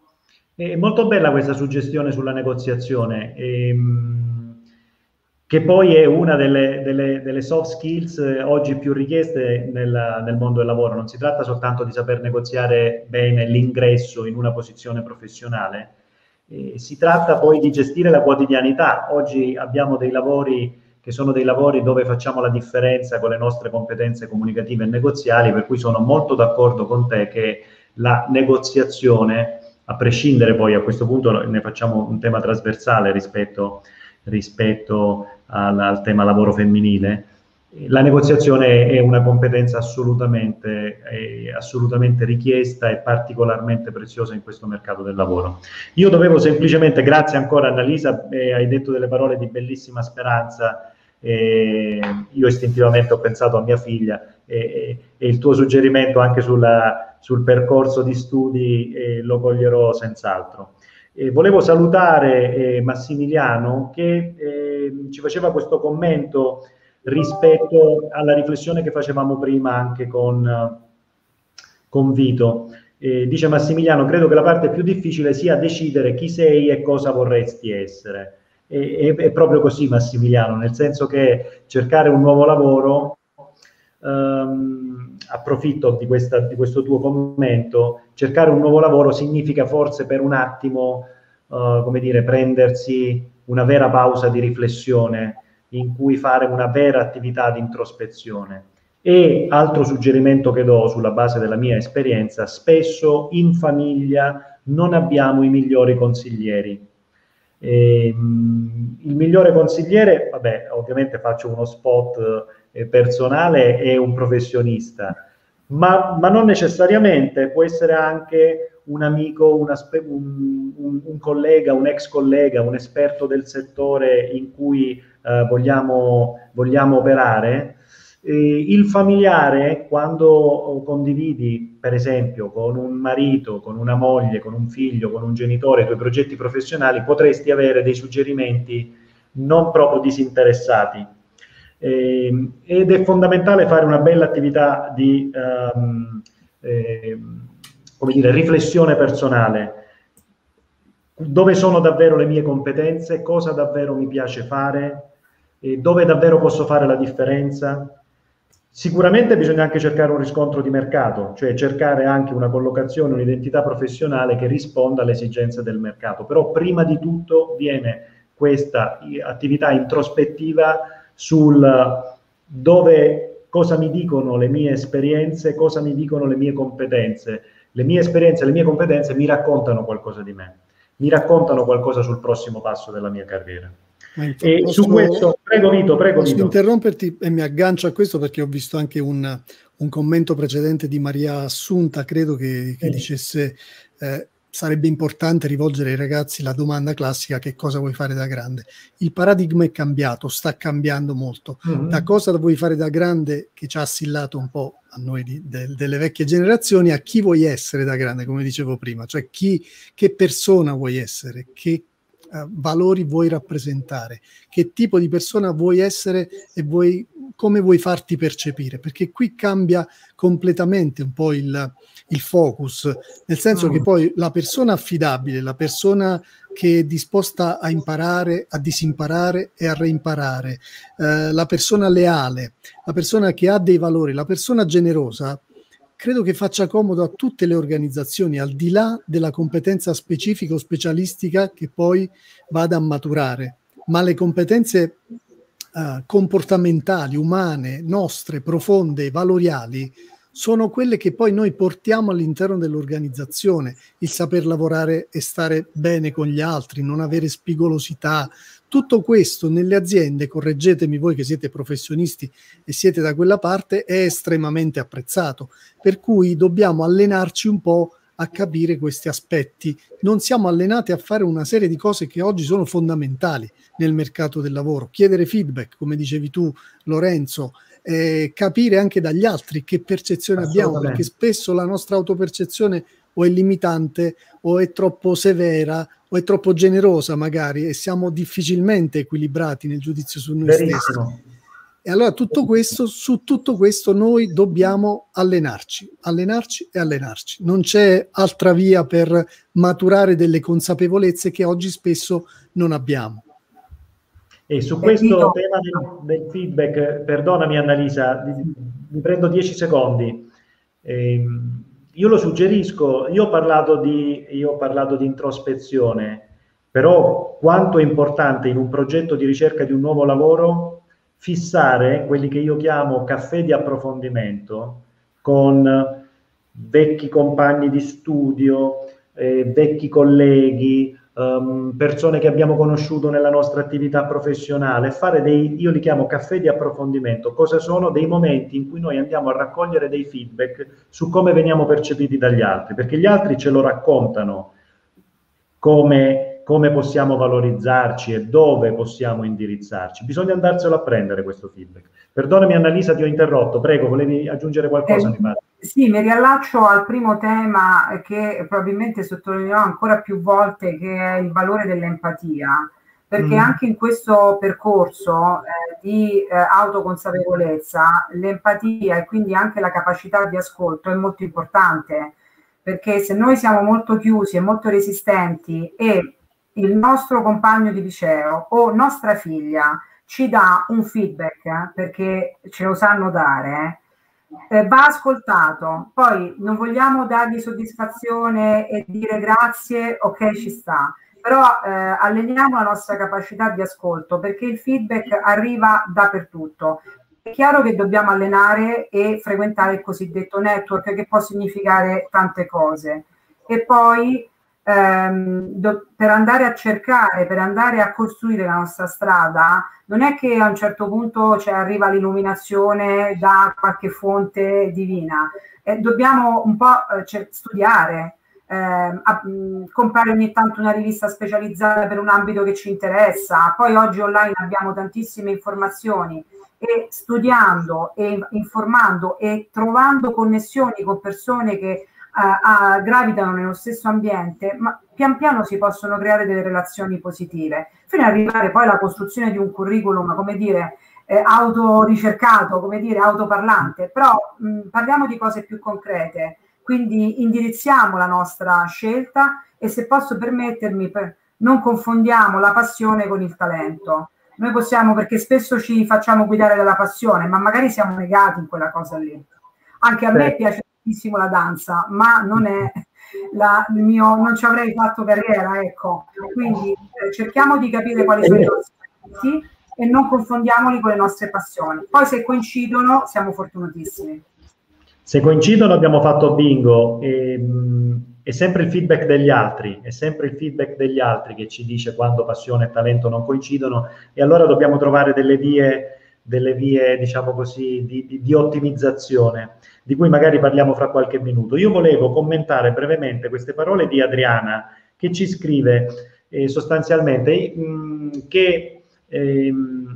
È molto bella questa suggestione sulla negoziazione, ehm, che poi è una delle, delle, delle soft skills eh, oggi più richieste nel, nel mondo del lavoro. Non si tratta soltanto di saper negoziare bene l'ingresso in una posizione professionale, eh, si tratta poi di gestire la quotidianità. Oggi abbiamo dei lavori che sono dei lavori dove facciamo la differenza con le nostre competenze comunicative e negoziali, per cui sono molto d'accordo con te che la negoziazione, a prescindere poi a questo punto ne facciamo un tema trasversale rispetto, rispetto al, al tema lavoro femminile, la negoziazione è una competenza assolutamente, è assolutamente richiesta e particolarmente preziosa in questo mercato del lavoro. Io dovevo semplicemente, grazie ancora Annalisa, eh, hai detto delle parole di bellissima speranza, eh, io istintivamente ho pensato a mia figlia, eh, e il tuo suggerimento anche sulla, sul percorso di studi eh, lo coglierò senz'altro. Eh, volevo salutare eh, Massimiliano che eh, ci faceva questo commento rispetto alla riflessione che facevamo prima anche con, con Vito. Eh, dice Massimiliano, credo che la parte più difficile sia decidere chi sei e cosa vorresti essere. E, è, è proprio così Massimiliano, nel senso che cercare un nuovo lavoro, ehm, approfitto di, questa, di questo tuo commento, cercare un nuovo lavoro significa forse per un attimo, eh, come dire, prendersi una vera pausa di riflessione, in cui fare una vera attività di introspezione. E altro suggerimento che do sulla base della mia esperienza, spesso in famiglia non abbiamo i migliori consiglieri. E, mh, il migliore consigliere, vabbè, ovviamente faccio uno spot eh, personale, è un professionista, ma, ma non necessariamente, può essere anche un amico, una, un, un, un collega, un ex collega, un esperto del settore in cui eh, vogliamo, vogliamo operare. Eh, il familiare, quando condividi, per esempio, con un marito, con una moglie, con un figlio, con un genitore, i tuoi progetti professionali, potresti avere dei suggerimenti non proprio disinteressati. Eh, ed è fondamentale fare una bella attività di um, eh, come dire, riflessione personale. Dove sono davvero le mie competenze? Cosa davvero mi piace fare? E dove davvero posso fare la differenza? Sicuramente bisogna anche cercare un riscontro di mercato, cioè cercare anche una collocazione, un'identità professionale che risponda alle esigenze del mercato. Però prima di tutto viene questa attività introspettiva sul dove, cosa mi dicono le mie esperienze, cosa mi dicono le mie competenze. Le mie esperienze, le mie competenze mi raccontano qualcosa di me, mi raccontano qualcosa sul prossimo passo della mia carriera. E posso, su questo, prego Vito, prego
posso
Vito.
interromperti e mi aggancio a questo perché ho visto anche un, un commento precedente di Maria Assunta, credo che, che sì. dicesse eh, sarebbe importante rivolgere ai ragazzi la domanda classica: che cosa vuoi fare da grande? Il paradigma è cambiato, sta cambiando molto. Mm-hmm. Da cosa vuoi fare da grande, che ci ha assillato un po' a noi di, de, delle vecchie generazioni, a chi vuoi essere da grande, come dicevo prima, cioè chi, che persona vuoi essere, che uh, valori vuoi rappresentare, che tipo di persona vuoi essere e vuoi, come vuoi farti percepire, perché qui cambia completamente un po' il, il focus, nel senso mm. che poi la persona affidabile, la persona che è disposta a imparare, a disimparare e a reimparare, eh, la persona leale, la persona che ha dei valori, la persona generosa, credo che faccia comodo a tutte le organizzazioni, al di là della competenza specifica o specialistica che poi vada a maturare. Ma le competenze uh, comportamentali, umane, nostre, profonde, valoriali, sono quelle che poi noi portiamo all'interno dell'organizzazione, il saper lavorare e stare bene con gli altri, non avere spigolosità. Tutto questo nelle aziende, correggetemi voi che siete professionisti e siete da quella parte, è estremamente apprezzato, per cui dobbiamo allenarci un po' a capire questi aspetti. Non siamo allenati a fare una serie di cose che oggi sono fondamentali nel mercato del lavoro. Chiedere feedback, come dicevi tu Lorenzo, Eh, capire anche dagli altri che percezione abbiamo, perché spesso la nostra autopercezione o è limitante o è troppo severa o è troppo generosa magari, e siamo difficilmente equilibrati nel giudizio su noi Verissimo. stessi. E allora tutto questo, su tutto questo noi dobbiamo allenarci, allenarci e allenarci. Non c'è altra via per maturare delle consapevolezze che oggi spesso non abbiamo.
E su questo tema del, del feedback, perdonami Annalisa, mi prendo dieci secondi. Eh, io lo suggerisco, io ho parlato di, io ho parlato di introspezione, però quanto è importante in un progetto di ricerca di un nuovo lavoro fissare quelli che io chiamo caffè di approfondimento con vecchi compagni di studio, eh, vecchi colleghi, um, persone che abbiamo conosciuto nella nostra attività professionale, fare dei, io li chiamo caffè di approfondimento. Cosa sono? Dei momenti in cui noi andiamo a raccogliere dei feedback su come veniamo percepiti dagli altri, perché gli altri ce lo raccontano come, come possiamo valorizzarci e dove possiamo indirizzarci. Bisogna andarselo a prendere questo feedback. Perdonami Annalisa, ti ho interrotto, prego, volevi aggiungere qualcosa?
Eh,
mi pare.
Sì, mi riallaccio al primo tema che probabilmente sottolineerò ancora più volte, che è il valore dell'empatia, perché mm. anche in questo percorso eh, di eh, autoconsapevolezza l'empatia e quindi anche la capacità di ascolto è molto importante, perché se noi siamo molto chiusi e molto resistenti e il nostro compagno di liceo o nostra figlia ci dà un feedback, perché ce lo sanno dare, eh, va ascoltato. Poi non vogliamo dargli soddisfazione e dire grazie, ok, ci sta, però eh, alleniamo la nostra capacità di ascolto, perché il feedback arriva dappertutto. È chiaro che dobbiamo allenare e frequentare il cosiddetto network, che può significare tante cose, e poi ehm, do, per andare a cercare, per andare a costruire la nostra strada, non è che a un certo punto cioè, arriva l'illuminazione da qualche fonte divina, eh, dobbiamo un po' eh, studiare, eh, a, mh, comprare ogni tanto una rivista specializzata per un ambito che ci interessa. Poi oggi online abbiamo tantissime informazioni, e studiando e informando e trovando connessioni con persone che uh, uh, gravitano nello stesso ambiente, ma pian piano si possono creare delle relazioni positive, fino ad arrivare poi alla costruzione di un curriculum, come dire, eh, autoricercato, come dire, autoparlante. Però mh, parliamo di cose più concrete, quindi indirizziamo la nostra scelta e, se posso permettermi, per, non confondiamo la passione con il talento. Noi possiamo, perché spesso ci facciamo guidare dalla passione, ma magari siamo negati in quella cosa lì. Anche a me piace tantissimo la danza, ma non è la, il mio, non ci avrei fatto carriera, ecco. Quindi eh, cerchiamo di capire quali sono i nostri talenti e non confondiamoli con le nostre passioni. Poi se coincidono siamo fortunatissimi.
Se coincidono abbiamo fatto bingo. E, mh, è sempre il feedback degli altri, è sempre il feedback degli altri che ci dice quando passione e talento non coincidono, e allora dobbiamo trovare delle vie, delle vie diciamo così, di, di, di ottimizzazione, di cui magari parliamo fra qualche minuto. Io volevo commentare brevemente queste parole di Adriana, che ci scrive eh, sostanzialmente mh, che eh,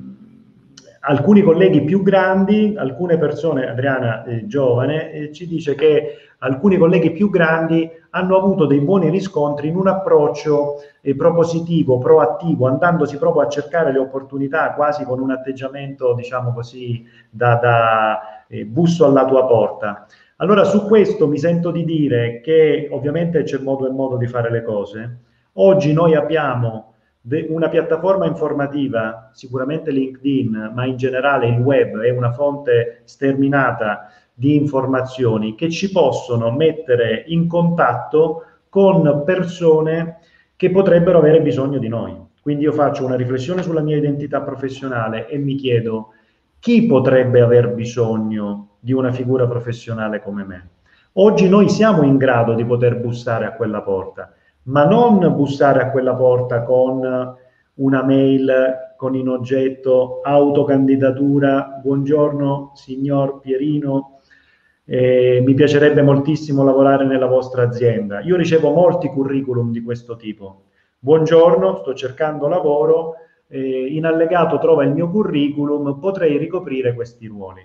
alcuni colleghi più grandi, alcune persone, Adriana eh, giovane, eh, ci dice che alcuni colleghi più grandi hanno avuto dei buoni riscontri in un approccio eh, propositivo, proattivo, andandosi proprio a cercare le opportunità, quasi con un atteggiamento, diciamo così, da, da eh, busso alla tua porta. Allora, su questo mi sento di dire che ovviamente c'è modo e modo di fare le cose. Oggi noi abbiamo una piattaforma informativa, sicuramente LinkedIn, ma in generale il web è una fonte sterminata di informazioni che ci possono mettere in contatto con persone che potrebbero avere bisogno di noi. Quindi io faccio una riflessione sulla mia identità professionale e mi chiedo: chi potrebbe aver bisogno di una figura professionale come me? Oggi noi siamo in grado di poter bussare a quella porta, ma non bussare a quella porta con una mail con in oggetto autocandidatura, buongiorno signor Pierino, eh, mi piacerebbe moltissimo lavorare nella vostra azienda. Io ricevo molti curriculum di questo tipo. Buongiorno, sto cercando lavoro, eh, in allegato trova il mio curriculum, potrei ricoprire questi ruoli.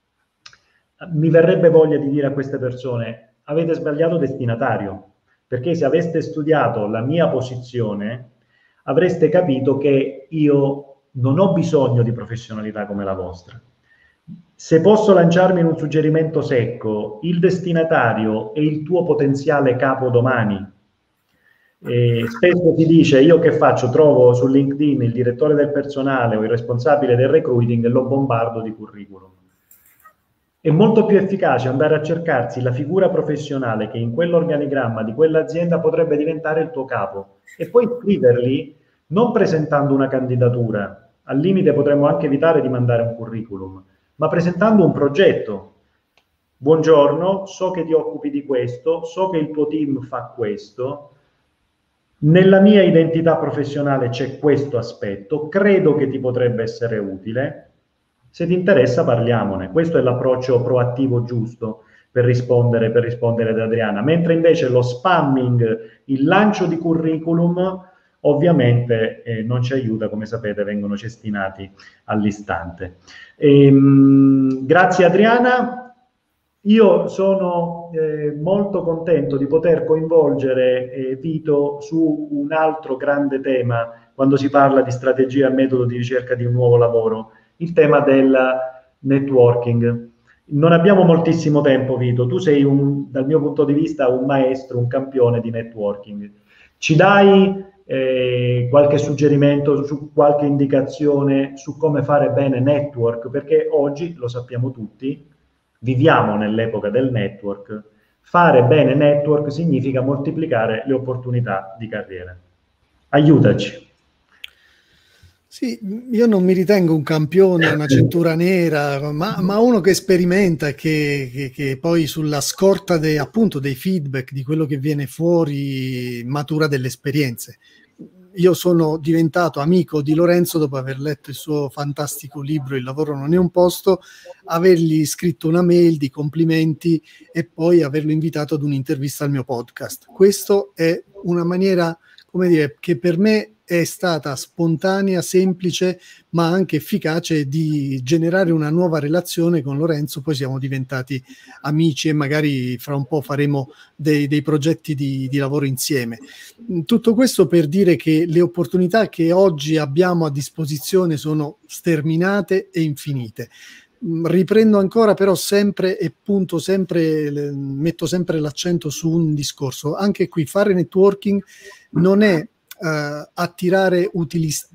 Mi verrebbe voglia di dire a queste persone: avete sbagliato destinatario, perché se aveste studiato la mia posizione avreste capito che io non ho bisogno di professionalità come la vostra. Se posso lanciarmi in un suggerimento secco, il destinatario è il tuo potenziale capo domani. E spesso ti dice: io che faccio? Trovo su LinkedIn il direttore del personale o il responsabile del recruiting e lo bombardo di curriculum. È molto più efficace andare a cercarsi la figura professionale che in quell'organigramma di quell'azienda potrebbe diventare il tuo capo, e poi scriverli non presentando una candidatura, al limite potremmo anche evitare di mandare un curriculum, ma presentando un progetto. Buongiorno, so che ti occupi di questo, so che il tuo team fa questo, nella mia identità professionale c'è questo aspetto, credo che ti potrebbe essere utile, se ti interessa parliamone. Questo è l'approccio proattivo giusto per rispondere, per rispondere ad Adriana, mentre invece lo spamming, il lancio di curriculum, ovviamente eh, non ci aiuta, come sapete vengono cestinati all'istante. Ehm, grazie Adriana. Io sono eh, molto contento di poter coinvolgere eh, Vito su un altro grande tema quando si parla di strategia e metodo di ricerca di un nuovo lavoro, il tema del networking. Non abbiamo moltissimo tempo, Vito, tu sei un, dal mio punto di vista un maestro, un campione di networking. Ci dai eh, qualche suggerimento, su qualche indicazione su come fare bene network? Perché oggi, lo sappiamo tutti, viviamo nell'epoca del network. Fare bene network significa moltiplicare le opportunità di carriera. Aiutaci.
Sì, io non mi ritengo un campione, una cintura nera, ma, ma uno che sperimenta e che, che, che poi sulla scorta de, appunto dei feedback, di quello che viene fuori, matura delle esperienze. Io sono diventato amico di Lorenzo dopo aver letto il suo fantastico libro Il lavoro non è un posto, avergli scritto una mail di complimenti e poi averlo invitato ad un'intervista al mio podcast. Questo è una maniera, come dire, che per me è stata spontanea, semplice, ma anche efficace di generare una nuova relazione con Lorenzo. Poi siamo diventati amici e magari fra un po' faremo dei, dei progetti di, di lavoro insieme. Tutto questo per dire che le opportunità che oggi abbiamo a disposizione sono sterminate e infinite. Riprendo ancora però sempre e punto sempre, metto sempre l'accento su un discorso. Anche qui fare networking non è Uh, attirare utilis-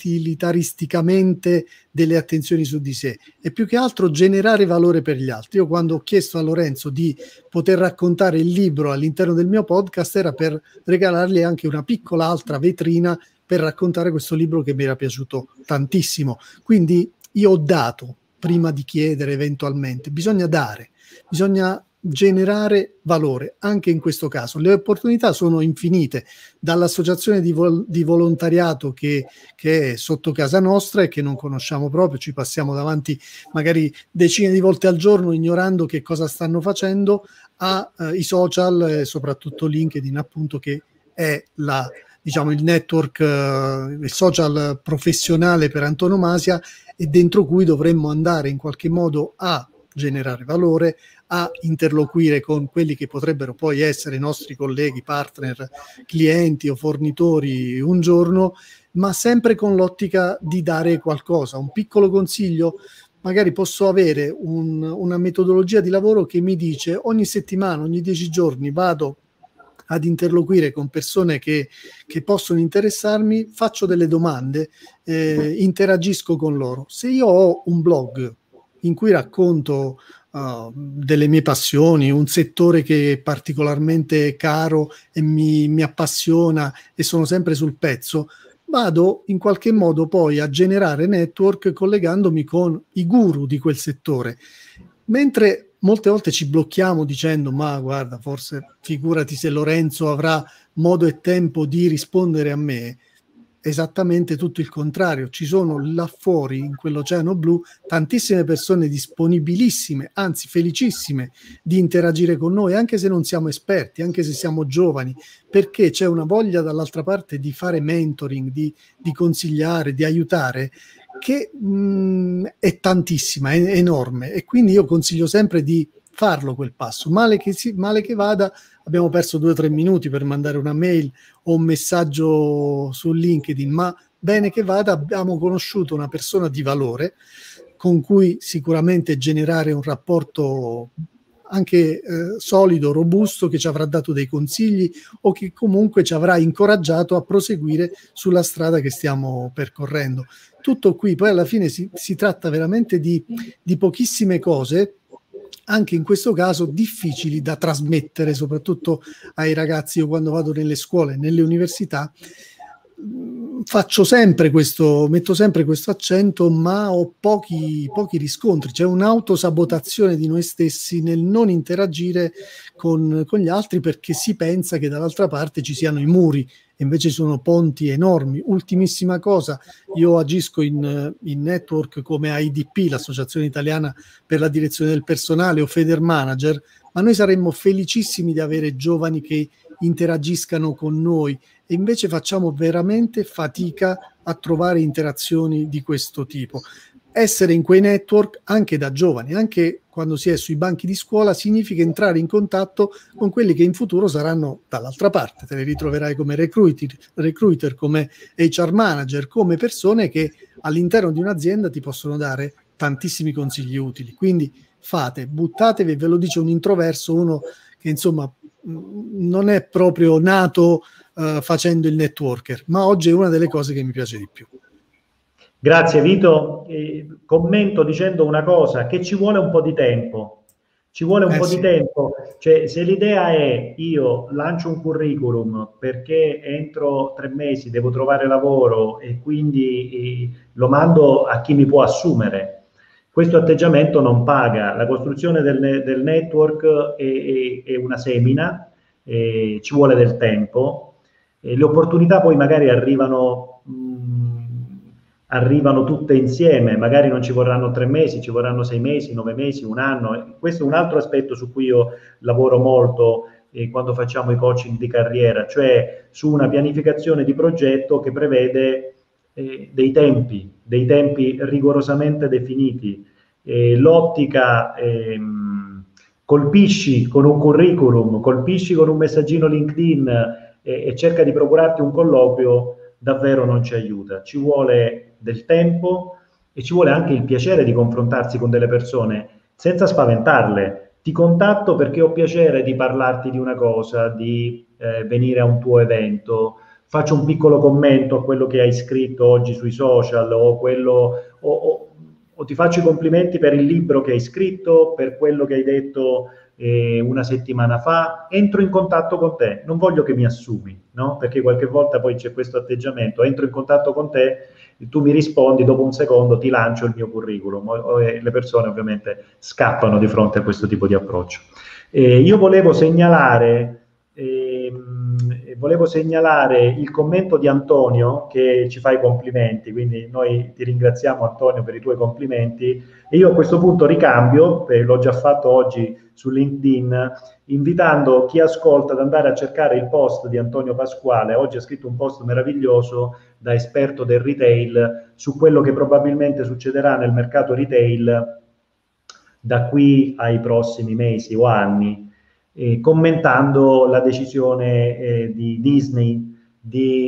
utilitaristicamente delle attenzioni su di sé, è più che altro generare valore per gli altri. Io quando ho chiesto a Lorenzo di poter raccontare il libro all'interno del mio podcast era per regalargli anche una piccola altra vetrina per raccontare questo libro che mi era piaciuto tantissimo. Quindi io ho dato prima di chiedere eventualmente, bisogna dare, bisogna generare valore anche in questo caso. Le opportunità sono infinite, dall'associazione di, vol- di volontariato che, che è sotto casa nostra e che non conosciamo proprio, ci passiamo davanti magari decine di volte al giorno ignorando che cosa stanno facendo, a eh, i social, eh, soprattutto LinkedIn appunto, che è la, diciamo, il network, eh, il social professionale per antonomasia, e dentro cui dovremmo andare in qualche modo a generare valore, a interloquire con quelli che potrebbero poi essere i nostri colleghi, partner, clienti o fornitori un giorno, ma sempre con l'ottica di dare qualcosa. Un piccolo consiglio: magari posso avere un, una metodologia di lavoro che mi dice ogni settimana, ogni dieci giorni vado ad interloquire con persone che, che possono interessarmi, faccio delle domande, eh, interagisco con loro. Se io ho un blog in cui racconto uh, delle mie passioni, un settore che è particolarmente caro e mi, mi appassiona e sono sempre sul pezzo, vado in qualche modo poi a generare network collegandomi con i guru di quel settore. Mentre molte volte ci blocchiamo dicendo ma guarda, forse figurati se Lorenzo avrà modo e tempo di rispondere a me, esattamente tutto il contrario. Ci sono là fuori, in quell'oceano blu, tantissime persone disponibilissime, anzi felicissime di interagire con noi, anche se non siamo esperti, anche se siamo giovani, perché c'è una voglia dall'altra parte di fare mentoring, di, di consigliare, di aiutare, che mh, è tantissima, è enorme, e quindi io consiglio sempre di farlo quel passo. Male che, si, male che vada, abbiamo perso due o tre minuti per mandare una mail o un messaggio su LinkedIn, ma bene che vada, abbiamo conosciuto una persona di valore con cui sicuramente generare un rapporto anche eh, solido, robusto, che ci avrà dato dei consigli o che comunque ci avrà incoraggiato a proseguire sulla strada che stiamo percorrendo. Tutto qui. Poi alla fine si, si tratta veramente di, di pochissime cose, anche in questo caso difficili da trasmettere, soprattutto ai ragazzi. Io quando vado nelle scuole, nelle università, faccio sempre questo, metto sempre questo accento, ma ho pochi, pochi riscontri. C'è un'autosabotazione di noi stessi nel non interagire con, con gli altri, perché si pensa che dall'altra parte ci siano i muri, e invece sono ponti enormi. Ultimissima cosa, io agisco in, in network come A I D P, l'Associazione Italiana per la Direzione del Personale, o Feder Manager, ma noi saremmo felicissimi di avere giovani che interagiscano con noi, e invece facciamo veramente fatica a trovare interazioni di questo tipo. Essere in quei network anche da giovani, anche quando si è sui banchi di scuola, significa entrare in contatto con quelli che in futuro saranno dall'altra parte. Te li ritroverai come recruiter, recruiter, come H R manager, come persone che all'interno di un'azienda ti possono dare tantissimi consigli utili. Quindi fate, buttatevi, ve lo dice un introverso, uno che insomma non è proprio nato uh, facendo il networker, ma oggi è una delle cose che mi piace di più.
Grazie Vito. Eh, commento dicendo una cosa, che ci vuole un po' di tempo. Ci vuole un
eh
po'
sì.
di tempo. Cioè, se l'idea è io lancio un curriculum perché entro tre mesi devo trovare lavoro e quindi eh, lo mando a chi mi può assumere, questo atteggiamento non paga. La costruzione del, del network è, è, è una semina, eh, ci vuole del tempo, eh, le opportunità poi magari arrivano, mh, arrivano tutte insieme, magari non ci vorranno tre mesi, ci vorranno sei mesi, nove mesi, un anno. Questo è un altro aspetto su cui io lavoro molto eh, quando facciamo i coaching di carriera, cioè su una pianificazione di progetto che prevede Eh, dei tempi, dei tempi rigorosamente definiti. Eh, l'ottica ehm, colpisci con un curriculum, colpisci con un messaggino LinkedIn eh, e cerca di procurarti un colloquio, davvero non ci aiuta. Ci vuole del tempo e ci vuole anche il piacere di confrontarsi con delle persone senza spaventarle. Ti contatto perché ho piacere di parlarti di una cosa, di eh, venire a un tuo evento, faccio un piccolo commento a quello che hai scritto oggi sui social, o, quello, o, o, o ti faccio i complimenti per il libro che hai scritto, per quello che hai detto eh, una settimana fa, entro in contatto con te, non voglio che mi assumi, no? Perché qualche volta poi c'è questo atteggiamento, entro in contatto con te, tu mi rispondi, dopo un secondo ti lancio il mio curriculum, o, o, e le persone ovviamente scappano di fronte a questo tipo di approccio. Eh, io volevo segnalare... Eh, volevo segnalare il commento di Antonio, che ci fa i complimenti, quindi noi ti ringraziamo Antonio per i tuoi complimenti, e io a questo punto ricambio, eh, l'ho già fatto oggi su LinkedIn, invitando chi ascolta ad andare a cercare il post di Antonio Pasquale. Oggi ha scritto un post meraviglioso da esperto del retail su quello che probabilmente succederà nel mercato retail da qui ai prossimi mesi o anni, Eh, commentando la decisione eh, di Disney di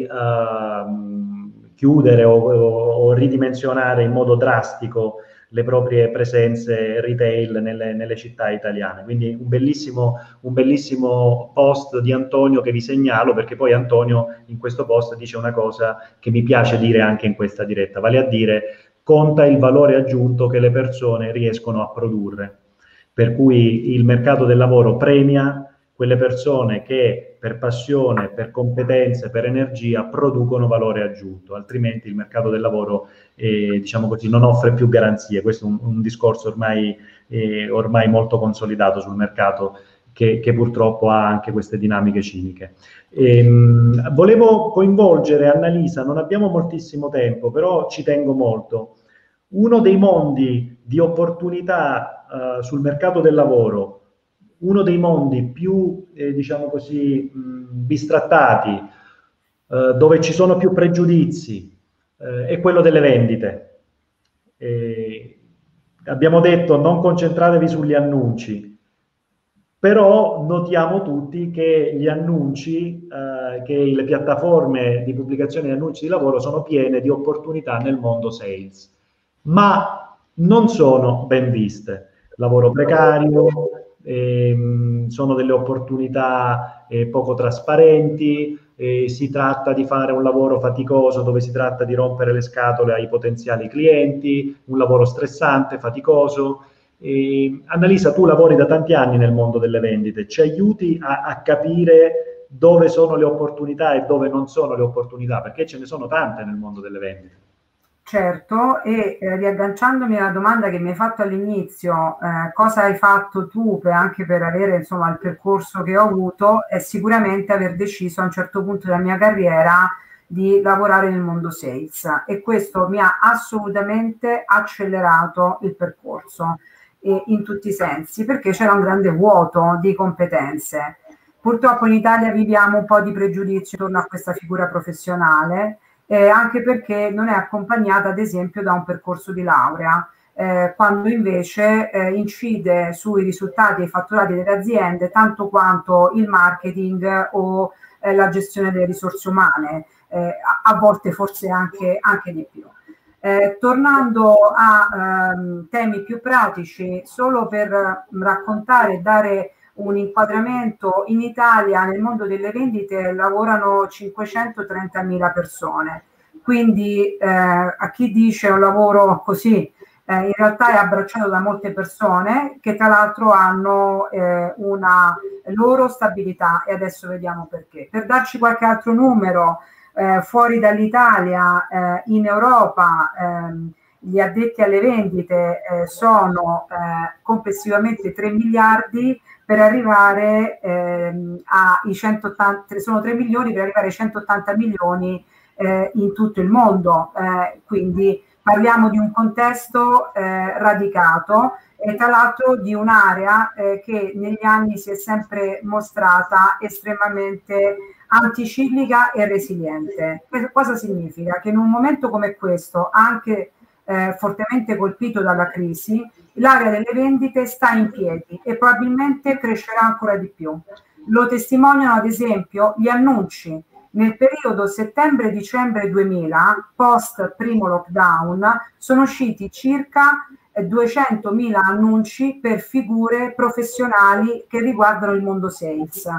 uh, chiudere o, o, o ridimensionare in modo drastico le proprie presenze retail nelle, nelle città italiane. Quindi un bellissimo, un bellissimo post di Antonio che vi segnalo, perché poi Antonio in questo post dice una cosa che mi piace dire anche in questa diretta, vale a dire conta il valore aggiunto che le persone riescono a produrre. Per cui il mercato del lavoro premia quelle persone che per passione, per competenze, per energia producono valore aggiunto, altrimenti il mercato del lavoro eh, diciamo così, non offre più garanzie. Questo è un, un discorso ormai, eh, ormai molto consolidato sul mercato, che, che purtroppo ha anche queste dinamiche ciniche. Ehm, volevo coinvolgere Annalisa, non abbiamo moltissimo tempo, però ci tengo molto. Uno dei mondi di opportunità Uh, sul mercato del lavoro, uno dei mondi più, eh, diciamo così, mh, bistrattati, uh, dove ci sono più pregiudizi, uh, è quello delle vendite. E abbiamo detto non concentratevi sugli annunci, però notiamo tutti che gli annunci, uh, che le piattaforme di pubblicazione di annunci di lavoro sono piene di opportunità nel mondo sales, ma non sono ben viste. Lavoro precario, ehm, sono delle opportunità eh, poco trasparenti, eh, si tratta di fare un lavoro faticoso dove si tratta di rompere le scatole ai potenziali clienti, un lavoro stressante, faticoso. Eh, Annalisa, tu lavori da tanti anni nel mondo delle vendite, ci aiuti a, a capire dove sono le opportunità e dove non sono le opportunità, perché ce ne sono tante nel mondo delle vendite.
Certo, e eh, riagganciandomi alla domanda che mi hai fatto all'inizio, eh, cosa hai fatto tu per, anche per avere insomma il percorso che ho avuto, è sicuramente aver deciso a un certo punto della mia carriera di lavorare nel mondo sales, e questo mi ha assolutamente accelerato il percorso eh, in tutti i sensi, perché c'era un grande vuoto di competenze. Purtroppo in Italia viviamo un po' di pregiudizio intorno a questa figura professionale, eh, anche perché non è accompagnata ad esempio da un percorso di laurea, eh, quando invece eh, incide sui risultati e i fatturati delle aziende tanto quanto il marketing o eh, la gestione delle risorse umane, eh, a, a volte forse anche, anche di più. Eh, tornando a ehm, temi più pratici, solo per raccontare e dare un inquadramento, in Italia nel mondo delle vendite lavorano cinquecentotrentamila persone, quindi eh, a chi dice un lavoro così, eh, in realtà è abbracciato da molte persone che tra l'altro hanno eh, una loro stabilità, e adesso vediamo perché. Per darci qualche altro numero, eh, fuori dall'Italia, eh, in Europa, ehm, gli addetti alle vendite eh, sono eh, complessivamente tre miliardi, per arrivare ehm, ai centottanta, sono tre milioni per arrivare ai centottanta milioni eh, in tutto il mondo, eh, quindi parliamo di un contesto eh, radicato, e tra l'altro di un'area eh, che negli anni si è sempre mostrata estremamente anticiclica e resiliente. Cosa significa? Che in un momento come questo, anche eh, fortemente colpito dalla crisi, l'area delle vendite sta in piedi e probabilmente crescerà ancora di più. Lo testimoniano ad esempio gli annunci. Nel periodo settembre-dicembre duemila, post primo lockdown, sono usciti circa duecentomila annunci per figure professionali che riguardano il mondo sales.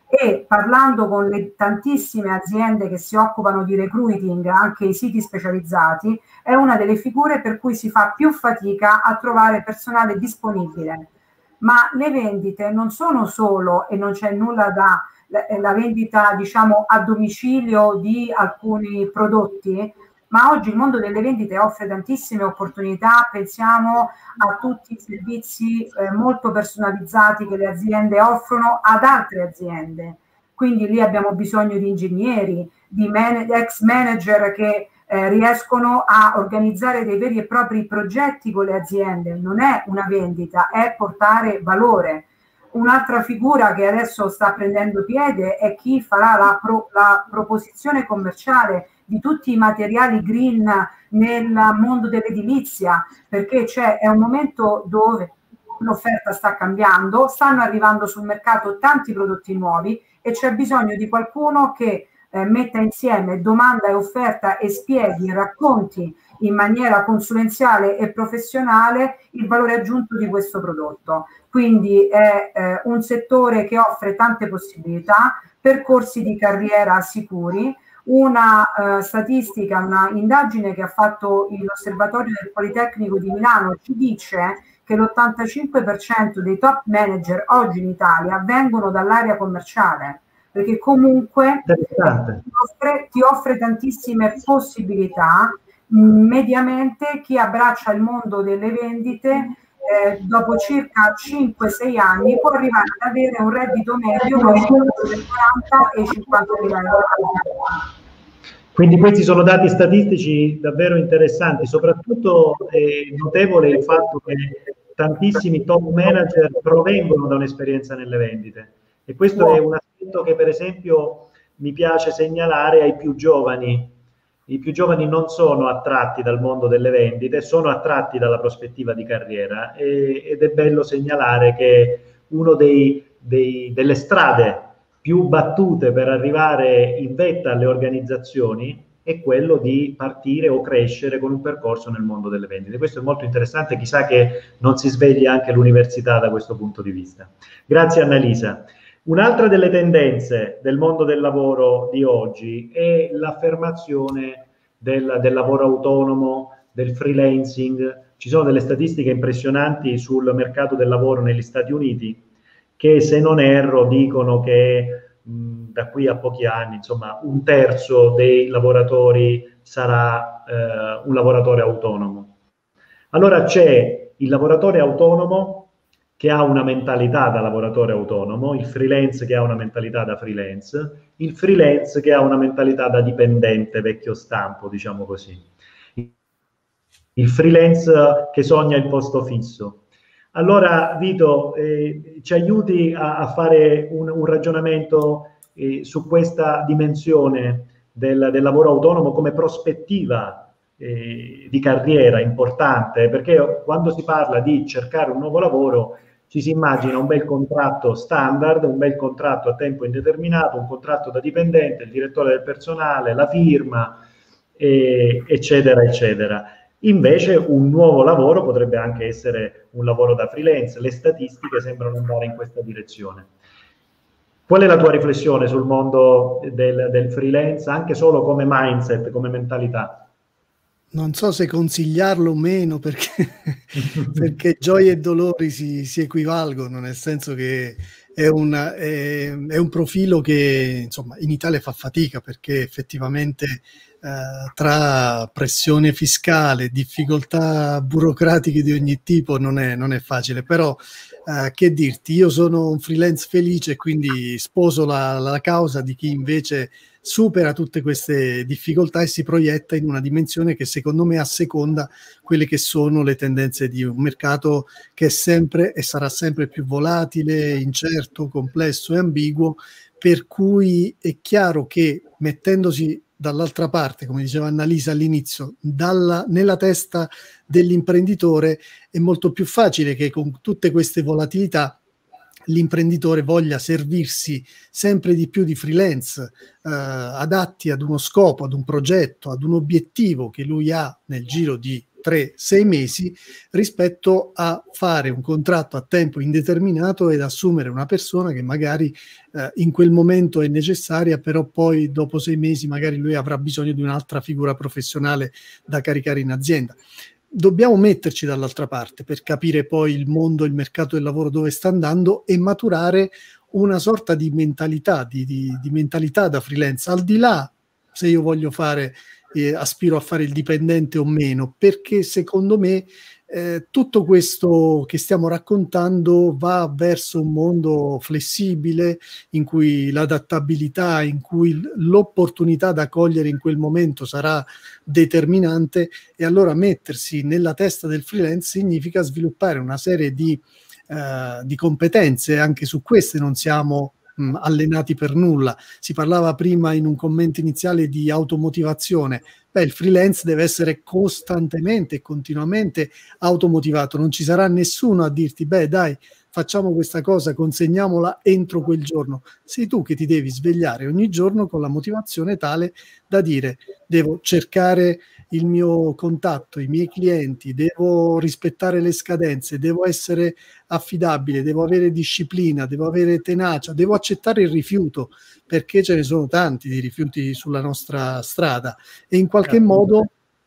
E parlando con le tantissime aziende che si occupano di recruiting, anche i siti specializzati, è una delle figure per cui si fa più fatica a trovare personale disponibile. Ma le vendite non sono solo, e non c'è nulla da, la vendita diciamo a domicilio di alcuni prodotti, ma oggi il mondo delle vendite offre tantissime opportunità. Pensiamo a tutti i servizi eh, molto personalizzati che le aziende offrono ad altre aziende, quindi lì abbiamo bisogno di ingegneri, di man- ex manager che eh, riescono a organizzare dei veri e propri progetti con le aziende. Non è una vendita, è portare valore. Un'altra figura che adesso sta prendendo piede è chi farà la, pro- la proposizione commerciale di tutti i materiali green nel mondo dell'edilizia, perché c'è, è un momento dove l'offerta sta cambiando, stanno arrivando sul mercato tanti prodotti nuovi e c'è bisogno di qualcuno che eh, metta insieme domanda e offerta e spieghi, racconti in maniera consulenziale e professionale il valore aggiunto di questo prodotto. Quindi è eh, un settore che offre tante possibilità, percorsi di carriera sicuri. Una uh, statistica, una indagine che ha fatto l'Osservatorio del Politecnico di Milano ci dice che l'ottantacinque per cento dei top manager oggi in Italia vengono dall'area commerciale, perché comunque ti offre, ti offre tantissime possibilità. Mediamente chi abbraccia il mondo delle vendite eh, dopo circa cinque sei anni può arrivare ad avere un reddito medio tra i quaranta e i cinquanta mila euro.
Quindi questi sono dati statistici davvero interessanti, soprattutto è notevole il fatto che tantissimi top manager provengono da un'esperienza nelle vendite, e questo è un aspetto che per esempio mi piace segnalare ai più giovani. I più giovani non sono attratti dal mondo delle vendite, sono attratti dalla prospettiva di carriera, e, ed è bello segnalare che uno dei, dei, delle strade più battute per arrivare in vetta alle organizzazioni è quello di partire o crescere con un percorso nel mondo delle vendite. Questo è molto interessante, chissà che non si svegli anche l'università da questo punto di vista. Grazie Annalisa. Un'altra delle tendenze del mondo del lavoro di oggi è l'affermazione del, del lavoro autonomo, del freelancing. Ci sono delle statistiche impressionanti sul mercato del lavoro negli Stati Uniti che, se non erro, dicono che mh, da qui a pochi anni, insomma, un terzo dei lavoratori sarà eh, un lavoratore autonomo. Allora c'è il lavoratore autonomo che ha una mentalità da lavoratore autonomo, il freelance che ha una mentalità da freelance, il freelance che ha una mentalità da dipendente vecchio stampo, diciamo così. Il freelance che sogna il posto fisso. Allora, Vito, eh, ci aiuti a, a fare un, un ragionamento eh, su questa dimensione del, del lavoro autonomo come prospettiva eh, di carriera importante, perché quando si parla di cercare un nuovo lavoro ci si immagina un bel contratto standard, un bel contratto a tempo indeterminato, un contratto da dipendente, il direttore del personale, la firma, eh, eccetera, eccetera. Invece un nuovo lavoro potrebbe anche essere un lavoro da freelance, le statistiche sembrano andare in questa direzione. Qual è la tua riflessione sul mondo del, del freelance, anche solo come mindset, come mentalità?
Non so se consigliarlo o meno, perché, perché gioie e dolori si, si equivalgono, nel senso che è, una, è, è un profilo che insomma in Italia fa fatica, perché effettivamente eh, tra pressione fiscale, difficoltà burocratiche di ogni tipo non è, non è facile, però eh, che dirti, io sono un freelance felice e quindi sposo la, la causa di chi invece supera tutte queste difficoltà e si proietta in una dimensione che secondo me asseconda quelle che sono le tendenze di un mercato che è sempre e sarà sempre più volatile, incerto, complesso e ambiguo, per cui è chiaro che mettendosi dall'altra parte, come diceva Annalisa all'inizio, dalla, nella testa dell'imprenditore è molto più facile che con tutte queste volatilità l'imprenditore voglia servirsi sempre di più di freelance eh, adatti ad uno scopo, ad un progetto, ad un obiettivo che lui ha nel giro di tre sei mesi, rispetto a fare un contratto a tempo indeterminato ed assumere una persona che magari eh, in quel momento è necessaria, però poi dopo sei mesi magari lui avrà bisogno di un'altra figura professionale da caricare in azienda. Dobbiamo metterci dall'altra parte per capire poi il mondo, il mercato del lavoro dove sta andando e maturare una sorta di mentalità, di, di, di mentalità da freelance, al di là se io voglio fare, eh, aspiro a fare il dipendente o meno, perché secondo me eh, tutto questo che stiamo raccontando va verso un mondo flessibile, in cui l'adattabilità, in cui l'opportunità da cogliere in quel momento sarà determinante, e allora mettersi nella testa del freelance significa sviluppare una serie di, eh, di competenze. Anche su queste non siamo mh, allenati per nulla. Si parlava prima in un commento iniziale di automotivazione. Beh, il freelance deve essere costantemente e continuamente automotivato, non ci sarà nessuno a dirti beh dai, facciamo questa cosa, consegniamola entro quel giorno. Sei tu che ti devi svegliare ogni giorno con la motivazione tale da dire devo cercare il mio contatto, i miei clienti, devo rispettare le scadenze, devo essere affidabile, devo avere disciplina, devo avere tenacia, devo accettare il rifiuto, perché ce ne sono tanti di rifiuti sulla nostra strada, e in qualche modo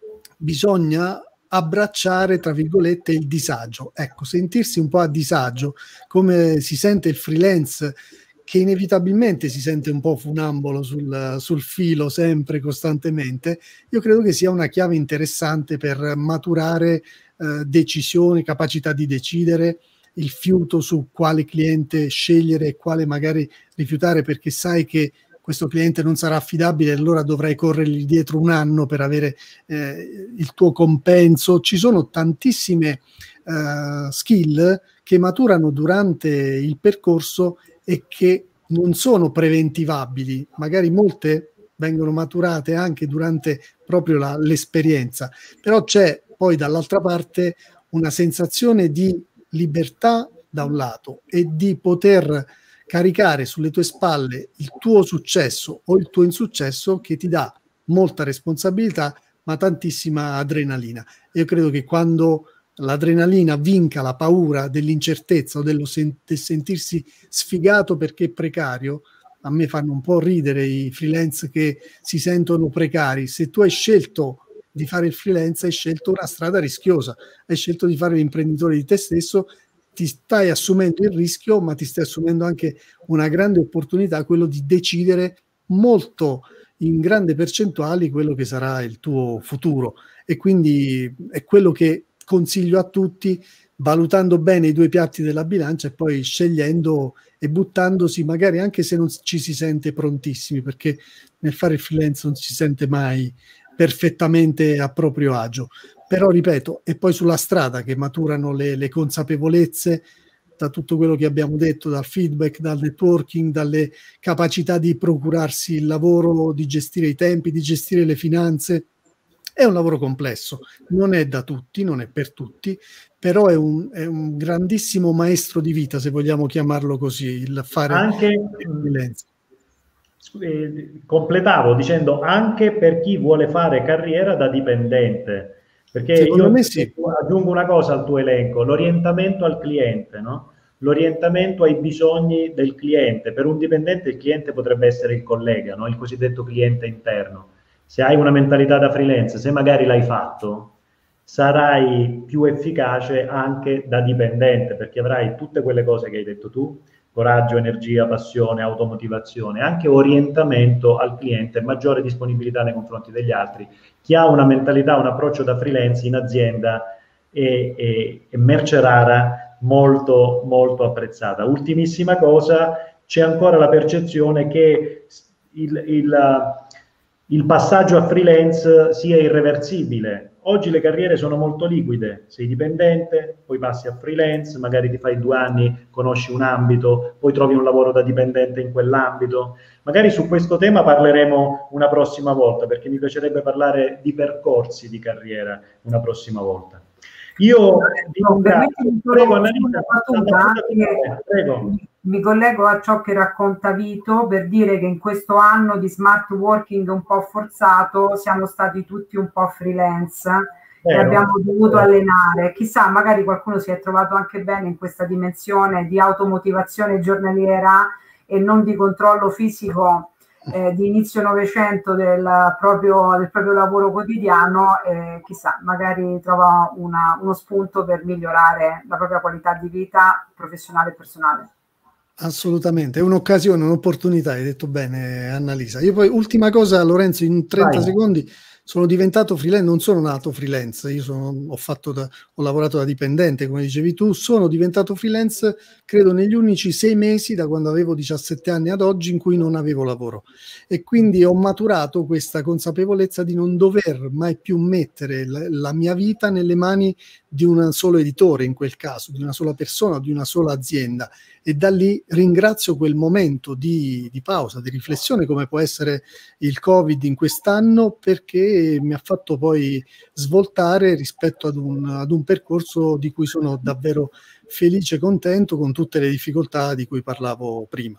bisogna abbracciare, tra virgolette, il disagio. Ecco, sentirsi un po' a disagio, come si sente il freelance, che inevitabilmente si sente un po' funambolo sul, sul filo sempre, costantemente. Io credo che sia una chiave interessante per maturare eh, decisioni, capacità di decidere, il fiuto su quale cliente scegliere e quale magari rifiutare, perché sai che questo cliente non sarà affidabile e allora dovrai corrergli dietro un anno per avere eh, il tuo compenso. Ci sono tantissime uh, skill che maturano durante il percorso e che non sono preventivabili, magari molte vengono maturate anche durante proprio la, l'esperienza, però c'è poi dall'altra parte una sensazione di libertà da un lato e di poter caricare sulle tue spalle il tuo successo o il tuo insuccesso, che ti dà molta responsabilità ma tantissima adrenalina. Io credo che quando l'adrenalina vinca la paura dell'incertezza o dello sen- del sentirsi sfigato perché precario, a me fanno un po' ridere i freelance che si sentono precari. Se tu hai scelto di fare il freelance, hai scelto una strada rischiosa, hai scelto di fare l'imprenditore di te stesso, ti stai assumendo il rischio, ma ti stai assumendo anche una grande opportunità, quello di decidere molto in grande percentuali quello che sarà il tuo futuro. E quindi è quello che consiglio a tutti, valutando bene i due piatti della bilancia e poi scegliendo e buttandosi, magari anche se non ci si sente prontissimi, perché nel fare il freelance non si sente mai perfettamente a proprio agio. Però ripeto, è poi sulla strada che maturano le, le consapevolezze, da tutto quello che abbiamo detto, dal feedback, dal networking, dalle capacità di procurarsi il lavoro, di gestire i tempi, di gestire le finanze. È un lavoro complesso, non è da tutti, non è per tutti, però è un, è un grandissimo maestro di vita, se vogliamo chiamarlo così, il fare
anche freelance. Eh, completavo dicendo anche per chi vuole fare carriera da dipendente, perché
secondo
io
me sì.
aggiungo una cosa al tuo elenco: l'orientamento al cliente, no? L'orientamento ai bisogni del cliente. Per un dipendente il cliente potrebbe essere il collega, no? Il cosiddetto cliente interno. Se hai una mentalità da freelance, se magari l'hai fatto, sarai più efficace anche da dipendente, perché avrai tutte quelle cose che hai detto tu: coraggio, energia, passione, automotivazione, anche orientamento al cliente, maggiore disponibilità nei confronti degli altri. Chi ha una mentalità, un approccio da freelance in azienda è, è, è merce rara, molto, molto apprezzata. Ultimissima cosa, c'è ancora la percezione che il, il, il passaggio a freelance sia irreversibile. Oggi le carriere sono molto liquide, sei dipendente, poi passi a freelance, magari ti fai due anni, conosci un ambito, poi trovi un lavoro da dipendente in quell'ambito. Magari su questo tema parleremo una prossima volta, perché mi piacerebbe parlare di percorsi di carriera una prossima volta. Io vi ringrazio. Prego, Annalisa,
prego. Mi collego a ciò che racconta Vito per dire che in questo anno di smart working un po' forzato siamo stati tutti un po' freelance Vero. E abbiamo dovuto Vero. allenare. Chissà, magari qualcuno si è trovato anche bene in questa dimensione di automotivazione giornaliera e non di controllo fisico eh, di inizio Novecento del proprio, del proprio lavoro quotidiano. Eh, chissà, magari trova una, uno spunto per migliorare la propria qualità di vita professionale e personale.
Assolutamente, è un'occasione, un'opportunità, hai detto bene Annalisa. Io poi, ultima cosa Lorenzo, in trenta Vai. secondi, sono diventato freelance, non sono nato freelance, io sono, ho, fatto da, ho lavorato da dipendente, come dicevi tu, sono diventato freelance credo negli unici sei mesi da quando avevo diciassette anni ad oggi in cui non avevo lavoro, e quindi ho maturato questa consapevolezza di non dover mai più mettere la, la mia vita nelle mani di un solo editore, in quel caso, di una sola persona, di una sola azienda. E da lì ringrazio quel momento di, di pausa, di riflessione, come può essere il Covid in quest'anno, perché mi ha fatto poi svoltare rispetto ad un, ad un percorso di cui sono davvero felice e contento, con tutte le difficoltà di cui parlavo prima.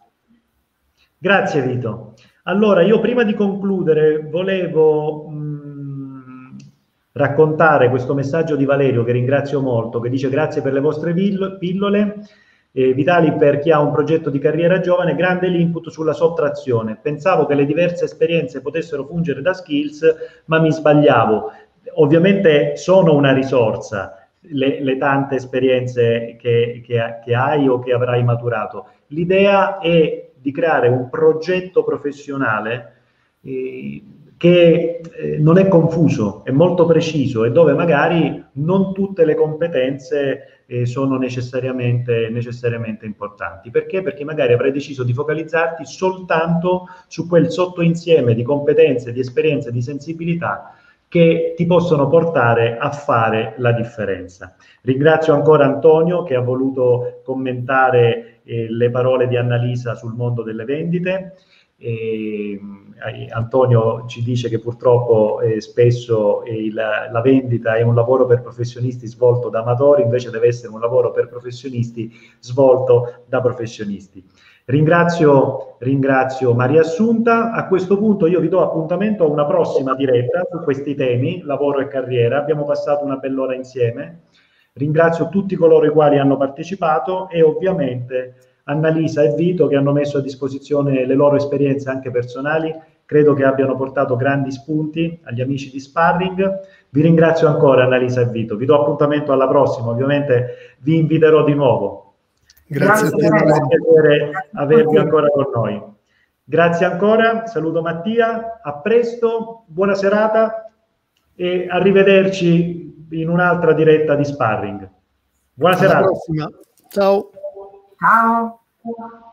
Grazie Vito. Allora, io prima di concludere volevo mh, raccontare questo messaggio di Valerio, che ringrazio molto, che dice: grazie per le vostre pillole. Eh, Vitali, per chi ha un progetto di carriera giovane, grande l'input sulla sottrazione. Pensavo che le diverse esperienze potessero fungere da skills, ma mi sbagliavo. Ovviamente sono una risorsa le, le tante esperienze che, che, che hai o che avrai maturato. L'idea è di creare un progetto professionale eh, che eh, non è confuso, è molto preciso, e dove magari non tutte le competenze eh, sono necessariamente, necessariamente importanti. Perché? Perché magari avrai deciso di focalizzarti soltanto su quel sottoinsieme di competenze, di esperienze, di sensibilità che ti possono portare a fare la differenza. Ringrazio ancora Antonio, che ha voluto commentare eh, le parole di Annalisa sul mondo delle vendite. E, eh, Antonio ci dice che purtroppo eh, spesso eh, la, la vendita è un lavoro per professionisti svolto da amatori, invece deve essere un lavoro per professionisti svolto da professionisti. Ringrazio, ringrazio Maria Assunta. A questo punto io vi do appuntamento a una prossima diretta su questi temi, lavoro e carriera. Abbiamo passato una bell'ora insieme. Ringrazio tutti coloro i quali hanno partecipato e ovviamente Annalisa e Vito, che hanno messo a disposizione le loro esperienze anche personali credo che abbiano portato grandi spunti agli amici di Sparring. Vi ringrazio ancora Annalisa e Vito, vi do appuntamento alla prossima, ovviamente vi inviterò di nuovo.
Grazie,
Grazie,
a te.
è un piacere avervi ancora con noi. Grazie ancora, saluto Mattia, a presto, buona serata e arrivederci in un'altra diretta di Sparring. Buona
Alla
serata.
prossima. Ciao.
Ciao.